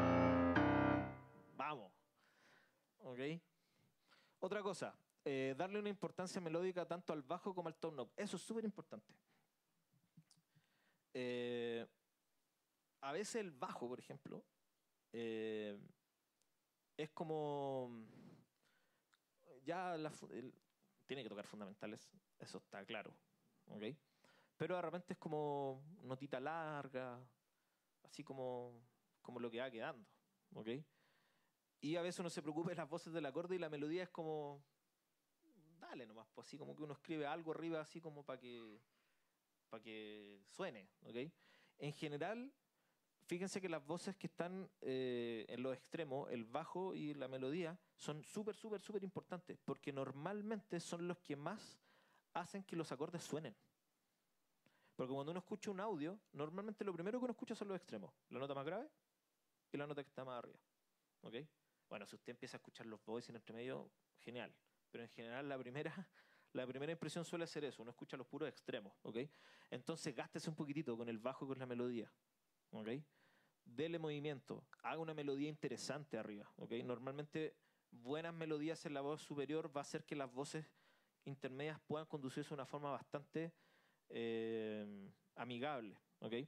¡Vamos! ¿Ok? Otra cosa, eh, darle una importancia melódica tanto al bajo como al tone up. Eso es súper importante. Eh, a veces el bajo, por ejemplo, eh, es como... Ya la, el, tiene que tocar fundamentales, eso está claro. ¿Ok? Pero de repente es como notita larga, así como, como lo que va quedando. ¿Ok? Y a veces uno se preocupa de las voces del acorde y la melodía es como, dale nomás, pues así como que uno escribe algo arriba así como para que, para que suene. ¿Okay? En general, fíjense que las voces que están eh, en los extremos, el bajo y la melodía, son súper, súper, súper importantes, porque normalmente son los que más hacen que los acordes suenen. Porque cuando uno escucha un audio, normalmente lo primero que uno escucha son los extremos, la nota más grave y la nota que está más arriba. ¿Okay? Bueno, si usted empieza a escuchar los voices en entre medio, genial. Pero en general la primera, la primera impresión suele ser eso, uno escucha los puros extremos. ¿Okay? Entonces gástese un poquitito con el bajo y con la melodía. ¿Okay? Dele movimiento, haga una melodía interesante arriba. ¿Okay? Normalmente buenas melodías en la voz superior va a hacer que las voces intermedias puedan conducirse de una forma bastante eh, amigable. ¿Okay?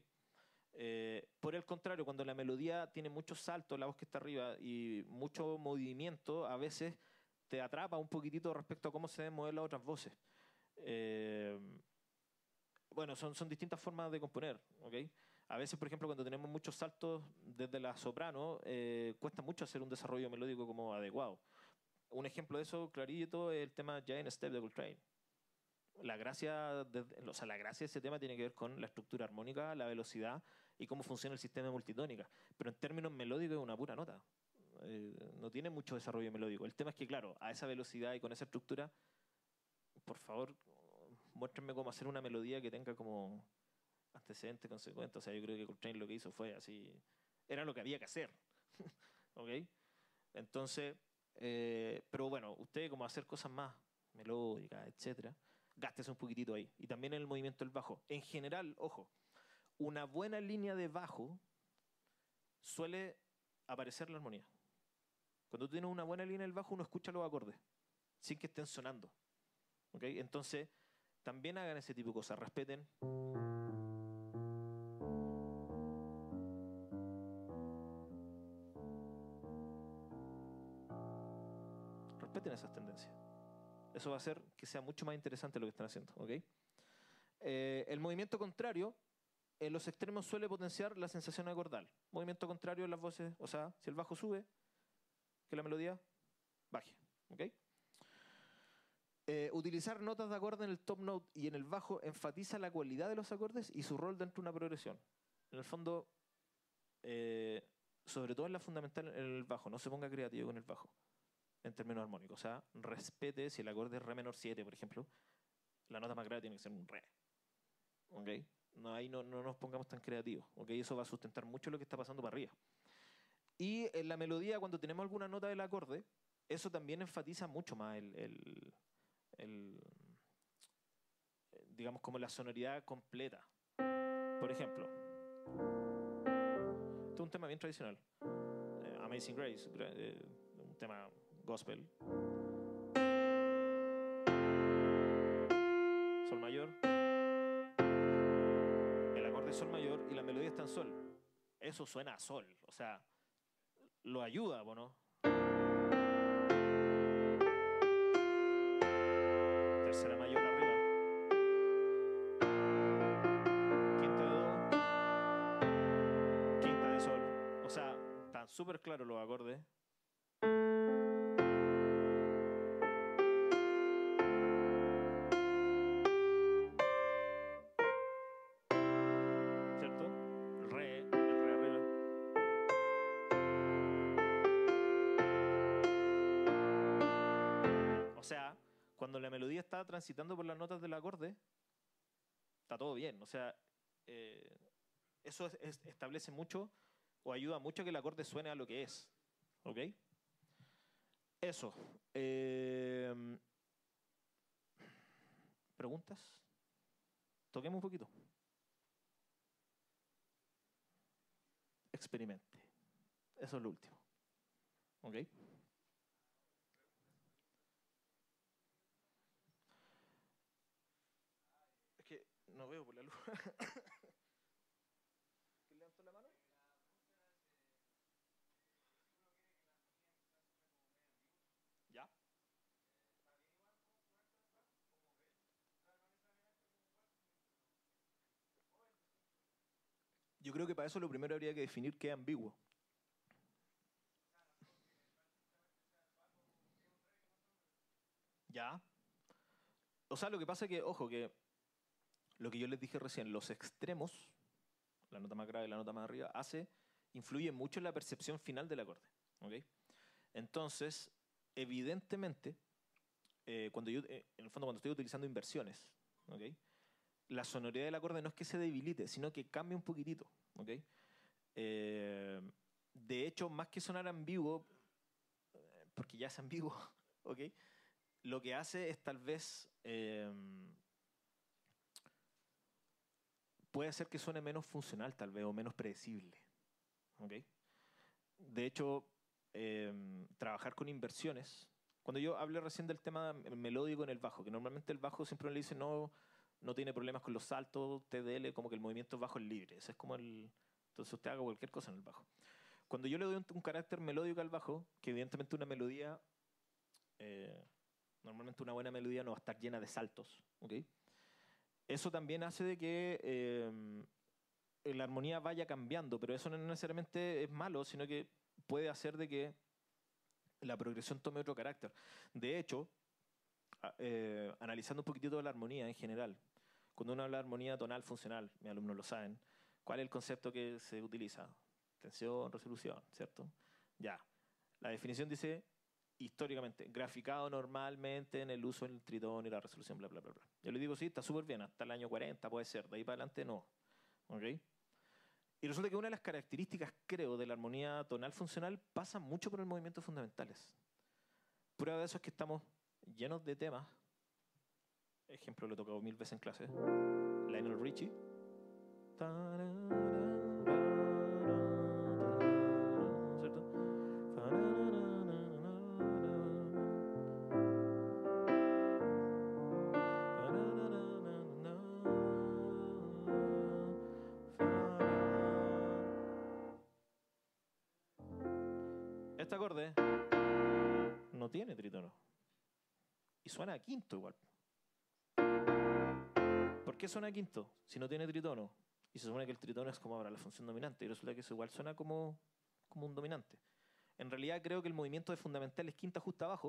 Eh, por el contrario, cuando la melodía tiene muchos saltos, la voz que está arriba, y mucho movimiento, a veces te atrapa un poquitito respecto a cómo se deben mover las otras voces. Eh, bueno, son, son distintas formas de componer. ¿Okay? A veces, por ejemplo, cuando tenemos muchos saltos desde la soprano, eh, cuesta mucho hacer un desarrollo melódico como adecuado. Un ejemplo de eso, clarito, es el tema Giant Step de Coltrane. La gracia, de, o sea, la gracia de ese tema tiene que ver con la estructura armónica, la velocidad y cómo funciona el sistema de multitónica. Pero en términos melódicos es una pura nota. Eh, no tiene mucho desarrollo melódico. El tema es que, claro, a esa velocidad y con esa estructura, por favor, muéstrenme cómo hacer una melodía que tenga como antecedente consecuente. O sea, yo creo que Coltrane lo que hizo fue así, era lo que había que hacer. ¿Ok? Entonces, eh, pero bueno, usted como hacer cosas más melódicas, etcétera, gástese un poquitito ahí. Y también en el movimiento del bajo. En general, ojo, una buena línea de bajo suele aparecer la armonía. Cuando tú tienes una buena línea del bajo, uno escucha los acordes, sin que estén sonando. ¿Okay? Entonces, también hagan ese tipo de cosas, respeten. Respeten esas tendencias. Eso va a hacer que sea mucho más interesante lo que están haciendo. ¿Ok? Eh, el movimiento contrario, en los extremos suele potenciar la sensación acordal. Movimiento contrario en las voces, o sea, si el bajo sube, que la melodía baje. ¿Ok? Eh, utilizar notas de acorde en el top note y en el bajo enfatiza la cualidad de los acordes y su rol dentro de una progresión. En el fondo, eh, sobre todo en la fundamental en el bajo, no se ponga creativo con el bajo, en términos armónicos. O sea, respete si el acorde es re menor siete, por ejemplo, la nota más grave tiene que ser un re. ¿Ok? No, ahí no, no nos pongamos tan creativos. ¿Ok? Eso va a sustentar mucho lo que está pasando para arriba. Y en la melodía, cuando tenemos alguna nota del acorde, eso también enfatiza mucho más el, el, el digamos, como la sonoridad completa. Por ejemplo, esto es un tema bien tradicional. Eh, Amazing Grace, eh, un tema gospel. Sol mayor. El acorde es sol mayor y la melodía está en sol. Eso suena a sol. O sea, lo ayuda, ¿no? Tercera mayor arriba. Quinta de do. Quinta de sol. O sea, están súper claros los acordes. ¿Cierto? El re, el re arriba. O sea, cuando la melodía está transitando por las notas del acorde, está todo bien. O sea, eh, eso es, es, establece mucho o ayuda mucho a que el acorde suene a lo que es. ¿Ok? Eso. Eh, ¿Preguntas? Toquemos un poquito. Experimente. Eso es lo último. ¿Ok? Es que no veo por la luz. ¿Quién levantó la mano? ¿Ya? Yo creo que para eso lo primero habría que definir qué es ambiguo. ¿Ya? O sea, lo que pasa es que, ojo, que lo que yo les dije recién, los extremos, la nota más grave y la nota más arriba, hace, influye mucho en la percepción final del acorde. ¿Ok? Entonces, evidentemente, eh, cuando yo, eh, en el fondo, cuando estoy utilizando inversiones, ¿ok? La sonoridad del acorde no es que se debilite, sino que cambia un poquitito. ¿Ok? Eh, de hecho, más que sonar ambiguo, porque ya es ambiguo, ¿ok? Lo que hace es tal vez eh, puede hacer que suene menos funcional, tal vez, o menos predecible. ¿Ok? De hecho, eh, trabajar con inversiones. Cuando yo hablé recién del tema melódico en el bajo, que normalmente el bajo siempre le dice no, no tiene problemas con los saltos, T D L, como que el movimiento bajo es libre. Ese es como el. Entonces usted haga cualquier cosa en el bajo. Cuando yo le doy un, un carácter melódico al bajo, que evidentemente una melodía, eh, normalmente una buena melodía no va a estar llena de saltos, ¿ok? Eso también hace de que eh, la armonía vaya cambiando, pero eso no necesariamente es malo, sino que puede hacer de que la progresión tome otro carácter. De hecho, eh, analizando un poquitito la armonía en general, cuando uno habla de armonía tonal funcional, mis alumnos lo saben, ¿cuál es el concepto que se utiliza? Tensión, resolución, ¿cierto? Ya. La definición dice, históricamente, graficado normalmente en el uso del tritón y la resolución, bla, bla, bla, bla. Yo le digo, sí, está súper bien, hasta el año cuarenta puede ser, de ahí para adelante no. ¿Ok? Y resulta que una de las características, creo, de la armonía tonal funcional pasa mucho por el movimiento fundamentales. Prueba de eso es que estamos llenos de temas. Ejemplo, lo he tocado mil veces en clase. Lionel Richie. ¿Cierto? Este acorde no tiene trítono. y suena a quinto igual. ¿Por qué suena a quinto si no tiene tritono? Y se supone que el tritono es como ahora la función dominante, y resulta que eso igual suena como, como un dominante. En realidad creo que el movimiento de fundamentales quinta justa abajo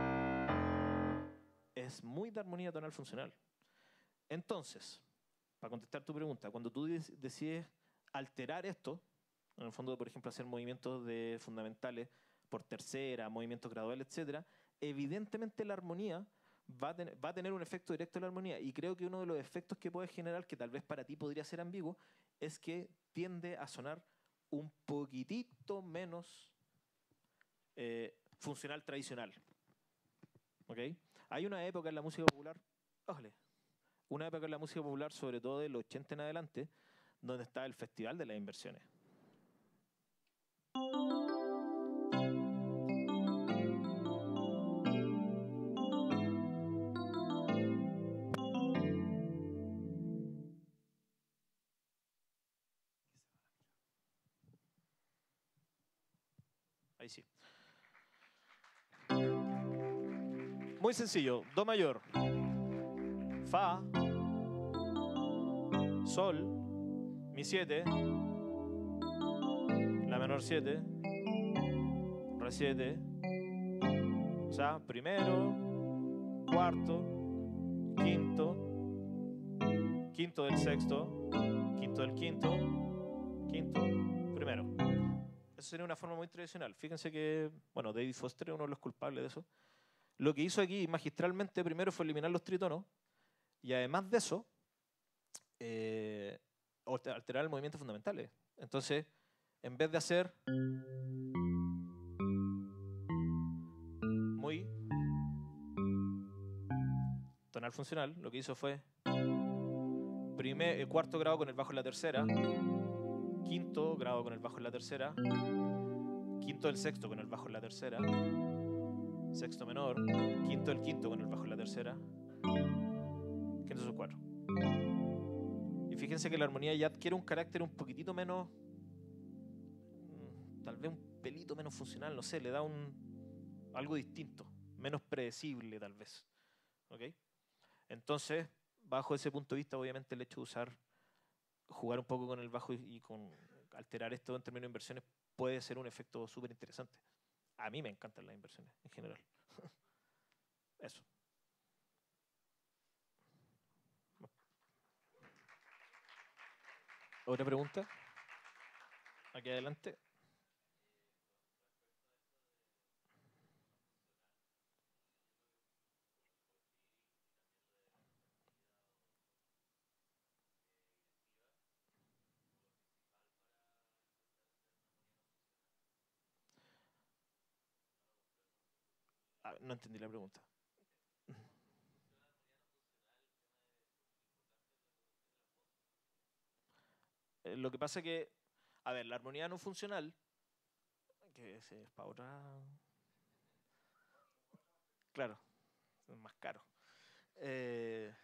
es muy de armonía tonal funcional. Entonces, para contestar tu pregunta, cuando tú decides alterar esto, en el fondo, por ejemplo, hacer movimientos de fundamentales por tercera, movimientos graduales, etcétera, evidentemente la armonía va a, tener, va a tener un efecto directo en la armonía. Y creo que uno de los efectos que puede generar, que tal vez para ti podría ser ambiguo, es que tiende a sonar un poquitito menos eh, funcional tradicional. ¿Ok? Hay una época en la música popular, ójale, una época en la música popular, sobre todo del ochenta en adelante, donde está el Festival de las Inversiones. Ahí sí. Muy sencillo. Do mayor. Fa. Sol. Mi siete. La menor siete. Re siete. O sea, primero, cuarto, quinto, quinto del sexto, quinto del quinto, quinto, primero. Eso sería una forma muy tradicional. Fíjense que, bueno, David Foster es uno de los culpables de eso. Lo que hizo aquí magistralmente primero fue eliminar los tritonos y además de eso, eh, alterar el movimiento fundamental. Entonces, en vez de hacer muy tonal funcional, lo que hizo fue primer, eh, cuarto grado con el bajo en la tercera, quinto grado con el bajo en la tercera, quinto del sexto con el bajo en la tercera, sexto menor, quinto del quinto con el bajo en la tercera, quinto sus cuatro. Y fíjense que la armonía ya adquiere un carácter un poquitito menos, tal vez un pelito menos funcional, no sé, le da un algo distinto, menos predecible tal vez. ¿Ok? Entonces, bajo ese punto de vista, obviamente el hecho de usar, jugar un poco con el bajo y, y con alterar esto en términos de inversiones puede ser un efecto súper interesante. A mí me encantan las inversiones en general. Eso. ¿Otra pregunta? Aquí adelante. Ah, no entendí la pregunta. Eh, lo que pasa es que, a ver, la armonía no funcional, que es para otra... Claro, es más caro. Eh...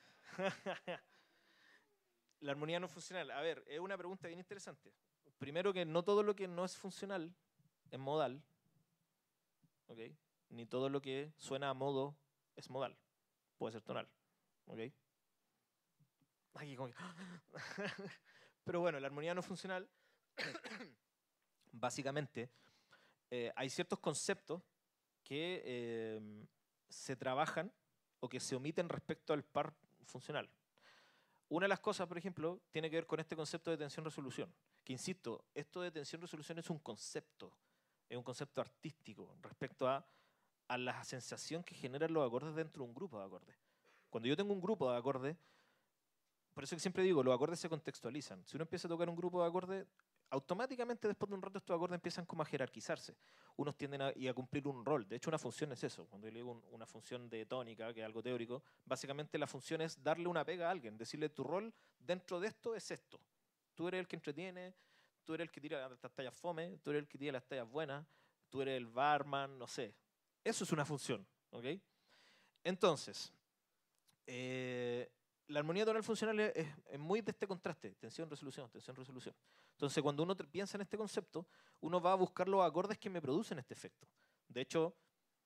La armonía no funcional. A ver, es una pregunta bien interesante. Primero que no todo lo que no es funcional es modal, ¿ok? Ni todo lo que suena a modo es modal. Puede ser tonal, ¿ok? Aquí como que... Pero bueno, la armonía no funcional, básicamente, eh, hay ciertos conceptos que eh, se trabajan o que se omiten respecto al par funcional. Una de las cosas, por ejemplo, tiene que ver con este concepto de tensión-resolución. Que, insisto, esto de tensión-resolución es un concepto, es un concepto artístico respecto a, a la sensación que generan los acordes dentro de un grupo de acordes. Cuando yo tengo un grupo de acordes, por eso que siempre digo, los acordes se contextualizan. Si uno empieza a tocar un grupo de acordes, automáticamente después de un rato estos acordes empiezan como a jerarquizarse. Unos tienden a, y a cumplir un rol. De hecho, una función es eso. Cuando yo le digo un, una función de tónica, que es algo teórico, básicamente la función es darle una pega a alguien, decirle tu rol dentro de esto es esto. Tú eres el que entretiene, tú eres el que tira las tallas fome, tú eres el que tira las tallas buenas, tú eres el barman, no sé. Eso es una función, ¿ok? Entonces, eh, la armonía tonal funcional es, es, es muy de este contraste, tensión-resolución, tensión-resolución. Entonces, cuando uno piensa en este concepto, uno va a buscar los acordes que me producen este efecto. De hecho,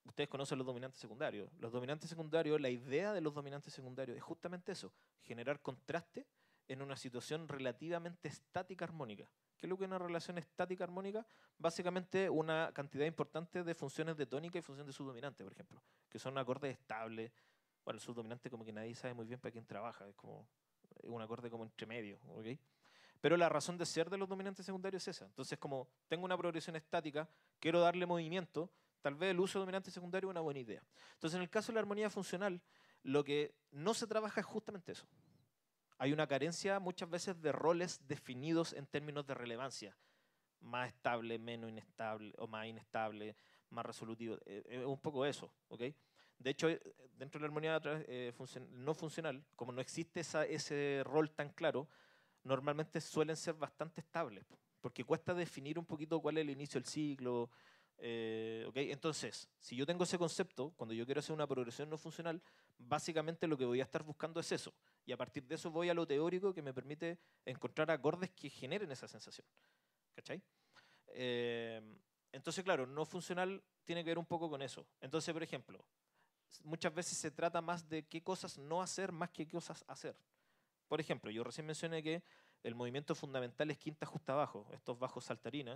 ustedes conocen los dominantes secundarios. Los dominantes secundarios, la idea de los dominantes secundarios es justamente eso, generar contraste en una situación relativamente estática armónica. ¿Qué es lo que es una relación estática armónica? Básicamente una cantidad importante de funciones de tónica y función de subdominante, por ejemplo, que son acordes estables. Bueno, el subdominante como que nadie sabe muy bien para quién trabaja, es como un acorde como entre medio, ¿ok? Pero la razón de ser de los dominantes secundarios es esa. Entonces, como tengo una progresión estática, quiero darle movimiento, tal vez el uso de dominante secundario es una buena idea. Entonces, en el caso de la armonía funcional, lo que no se trabaja es justamente eso. Hay una carencia muchas veces de roles definidos en términos de relevancia. Más estable, menos inestable, o más inestable, más resolutivo. Es eh, un poco eso, ¿ok? De hecho, dentro de la armonía eh, funcion no funcional, como no existe esa, ese rol tan claro, normalmente suelen ser bastante estables, porque cuesta definir un poquito cuál es el inicio del ciclo. Eh, ¿okay? Entonces, si yo tengo ese concepto, cuando yo quiero hacer una progresión no funcional, básicamente lo que voy a estar buscando es eso. Y a partir de eso voy a lo teórico que me permite encontrar acordes que generen esa sensación. ¿Cachai? Eh, entonces, claro, no funcional tiene que ver un poco con eso. Entonces, por ejemplo, muchas veces se trata más de qué cosas no hacer más que qué cosas hacer. Por ejemplo, yo recién mencioné que el movimiento fundamental es quinta justa abajo, estos bajos saltarinas,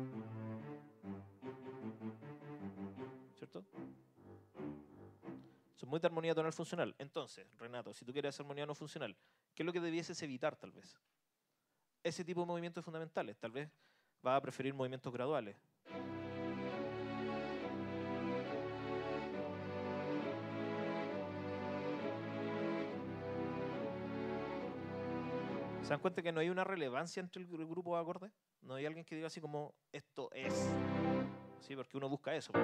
¿cierto? Son muy de armonía tonal funcional. Entonces, Renato, si tú quieres hacer armonía no funcional, ¿qué es lo que debieses evitar tal vez? Ese tipo de movimientos fundamentales. Tal vez vas a preferir movimientos graduales. ¿Se dan cuenta que no hay una relevancia entre el grupo de acordes? No hay alguien que diga así como, esto es. Sí, porque uno busca eso.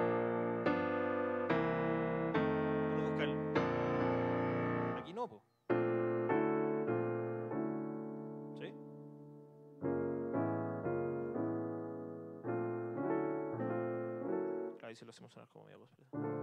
Uno busca el... Aquí no, po. ¿Sí? Claro, ahí se lo hacemos sonar como media voz.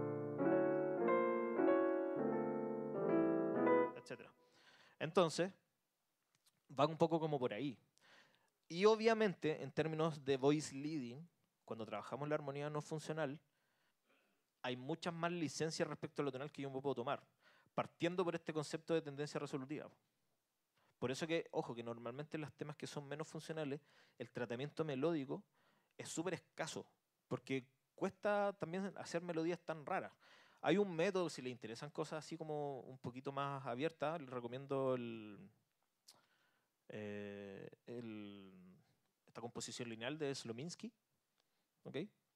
Etcétera. Entonces, va un poco como por ahí. Y obviamente, en términos de voice leading, cuando trabajamos la armonía no funcional, hay muchas más licencias respecto a lo tonal que yo me puedo tomar, partiendo por este concepto de tendencia resolutiva. Por eso que, ojo, que normalmente en los temas que son menos funcionales, el tratamiento melódico es súper escaso, porque cuesta también hacer melodías tan raras. Hay un método, si le interesan cosas así como un poquito más abiertas, les recomiendo el, eh, el, esta composición lineal de Slominski, ¿ok?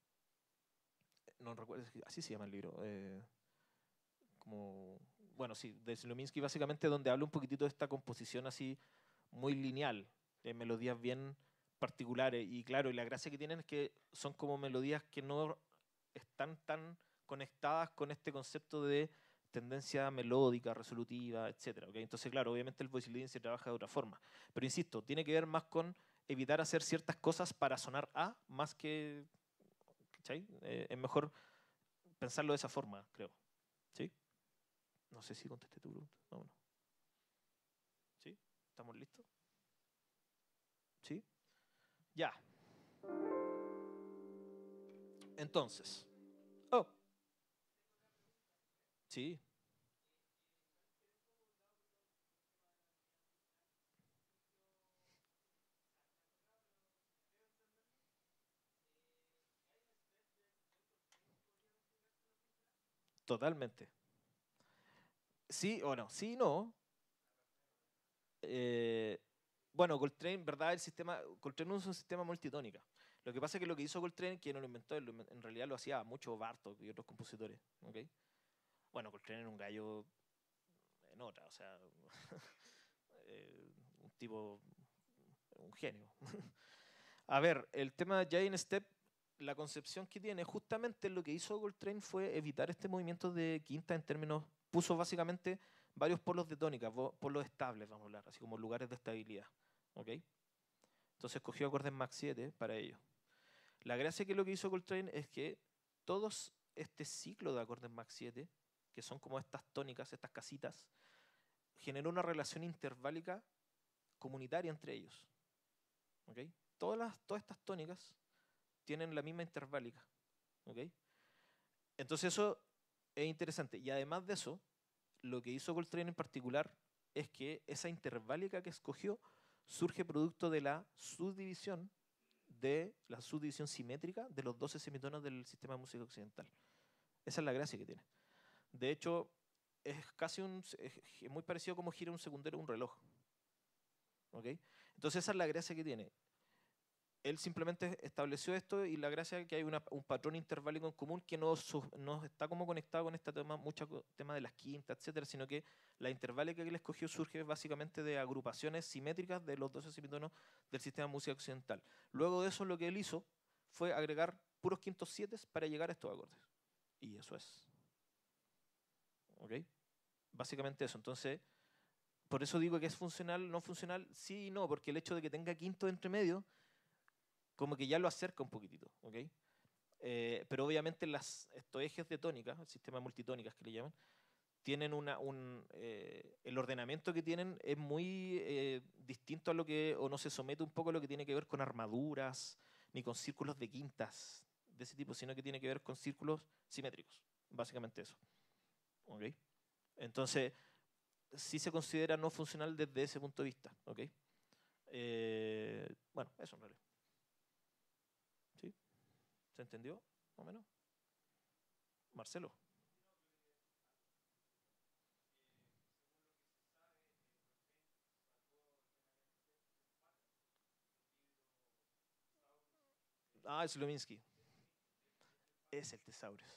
No recuerdo, así se llama el libro. Eh, como, bueno, sí, de Slominski básicamente donde habla un poquitito de esta composición así muy lineal, de melodías bien particulares. Y claro, y la gracia que tienen es que son como melodías que no están tan conectadas con este concepto de tendencia melódica, resolutiva, etcétera. ¿Okay? Entonces, claro, obviamente el voice leading se trabaja de otra forma. Pero insisto, tiene que ver más con evitar hacer ciertas cosas para sonar A, más que... ¿Cachai? Eh, es mejor pensarlo de esa forma, creo. ¿Sí? No sé si contesté tu pregunta. No, no. ¿Sí? ¿Estamos listos? ¿Sí? Ya. Entonces. Oh. Sí. Totalmente. Sí o no. Sí, no. Eh, bueno, Coltrane, ¿verdad? El sistema, Coltrane no es un sistema multitónica. Lo que pasa es que lo que hizo Coltrane, que no lo inventó, él, en realidad lo hacía mucho Bartók y otros compositores. ¿Okay? Bueno, Coltrane era un gallo en otra, o sea, eh, un tipo, un genio. A ver, el tema de Giant Step, la concepción que tiene, justamente lo que hizo Coltrane fue evitar este movimiento de quinta en términos, puso básicamente varios polos de tónica, polos estables, vamos a hablar, así como lugares de estabilidad. ¿Ok? Entonces cogió acordes Mach siete para ello. La gracia que lo que hizo Coltrane es que todos este ciclo de acordes Mach siete, que son como estas tónicas, estas casitas, generó una relación interválica comunitaria entre ellos. ¿Ok? Todas, las, todas estas tónicas tienen la misma interválica. ¿Okay? Entonces eso es interesante. Y además de eso, lo que hizo Coltrane en particular es que esa interválica que escogió surge producto de la subdivisión de la subdivisión simétrica de los doce semitonos del sistema de música occidental. Esa es la gracia que tiene. De hecho, es casi un, es muy parecido a cómo gira un segundero un reloj. ¿Okay? Entonces esa es la gracia que tiene. Él simplemente estableció esto y la gracia es que hay una, un patrón interválico en común que no, no está como conectado con este tema, mucho tema de las quintas, etcétera, sino que la interválica que él escogió surge básicamente de agrupaciones simétricas de los doce semitonos del sistema de música occidental. Luego de eso lo que él hizo fue agregar puros quintos siete para llegar a estos acordes. Y eso es. ¿Ok? Básicamente eso. Entonces, por eso digo que es funcional, no funcional, sí y no, porque el hecho de que tenga quinto entre medio como que ya lo acerca un poquitito, ¿ok? Eh, pero obviamente las, estos ejes de tónica, el sistema de multitónicas que le llaman, tienen una, un, eh, el ordenamiento que tienen es muy eh, distinto a lo que, o no se somete un poco a lo que tiene que ver con armaduras, ni con círculos de quintas, de ese tipo, sino que tiene que ver con círculos simétricos, básicamente eso, ¿ok? Entonces, sí se considera no funcional desde ese punto de vista, ¿ok? Eh, bueno, eso en realidad. ¿Se entendió? ¿Más o menos? Marcelo. Ah, es Luminsky. Es el Thesaurus.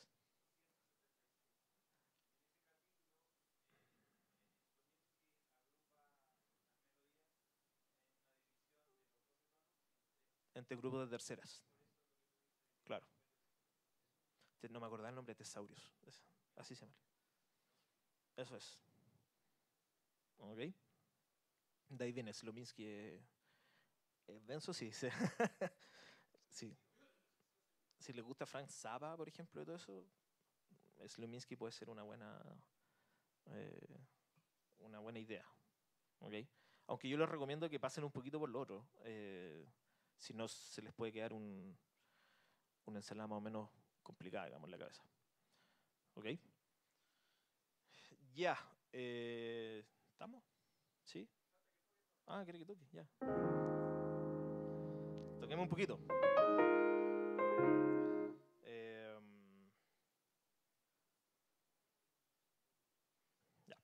Entre grupos de terceras. Claro. No me acordaba el nombre de Thesaurus. Así se llama. Eso es. ¿Ok? De ahí viene Slominsky. Eh, ¿Es denso? Sí. Sí. Sí. Si le gusta Frank Zappa, por ejemplo, y todo eso, Slominsky puede ser una buena, eh, una buena idea. ¿Ok? Aunque yo les recomiendo que pasen un poquito por lo otro. Eh, si no, se les puede quedar un, una ensalada más o menos complicada, digamos, en la cabeza. ¿Ok? Ya. Eh, ¿Estamos? ¿Sí? Ah, ¿quiere que toque? Ya. Toquemos un poquito. Eh, ya.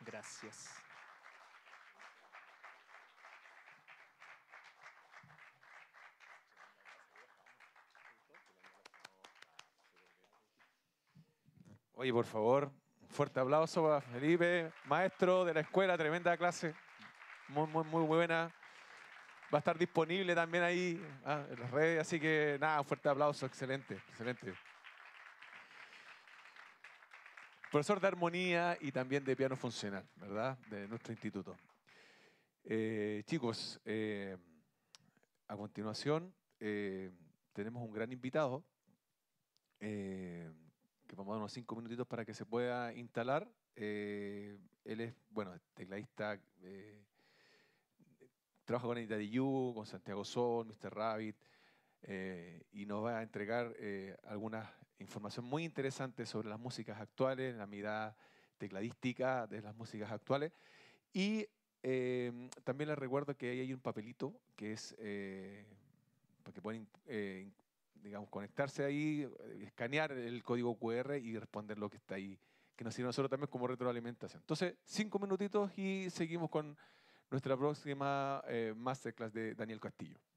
Gracias. Oye, por favor, un fuerte aplauso para Felipe, maestro de la escuela, tremenda clase, muy, muy, muy buena. Va a estar disponible también ahí ah, en las redes, así que nada, un fuerte aplauso, excelente, excelente. Profesor de armonía y también de piano funcional, ¿verdad? De nuestro instituto. Eh, chicos, eh, a continuación eh, tenemos un gran invitado eh, que vamos a dar unos cinco minutitos para que se pueda instalar. Eh, él es, bueno, tecladista, eh, trabaja con Anita Diyu, con Santiago Sol, mister Rabbit, eh, y nos va a entregar eh, algunas información muy interesante sobre las músicas actuales, la mirada tecladística de las músicas actuales. Y eh, también les recuerdo que ahí hay un papelito que es eh, porque pueden eh, digamos, conectarse ahí, escanear el código cu erre y responder lo que está ahí, que nos sirve a nosotros también como retroalimentación. Entonces, cinco minutitos y seguimos con nuestra próxima eh, masterclass de Daniel Castillo.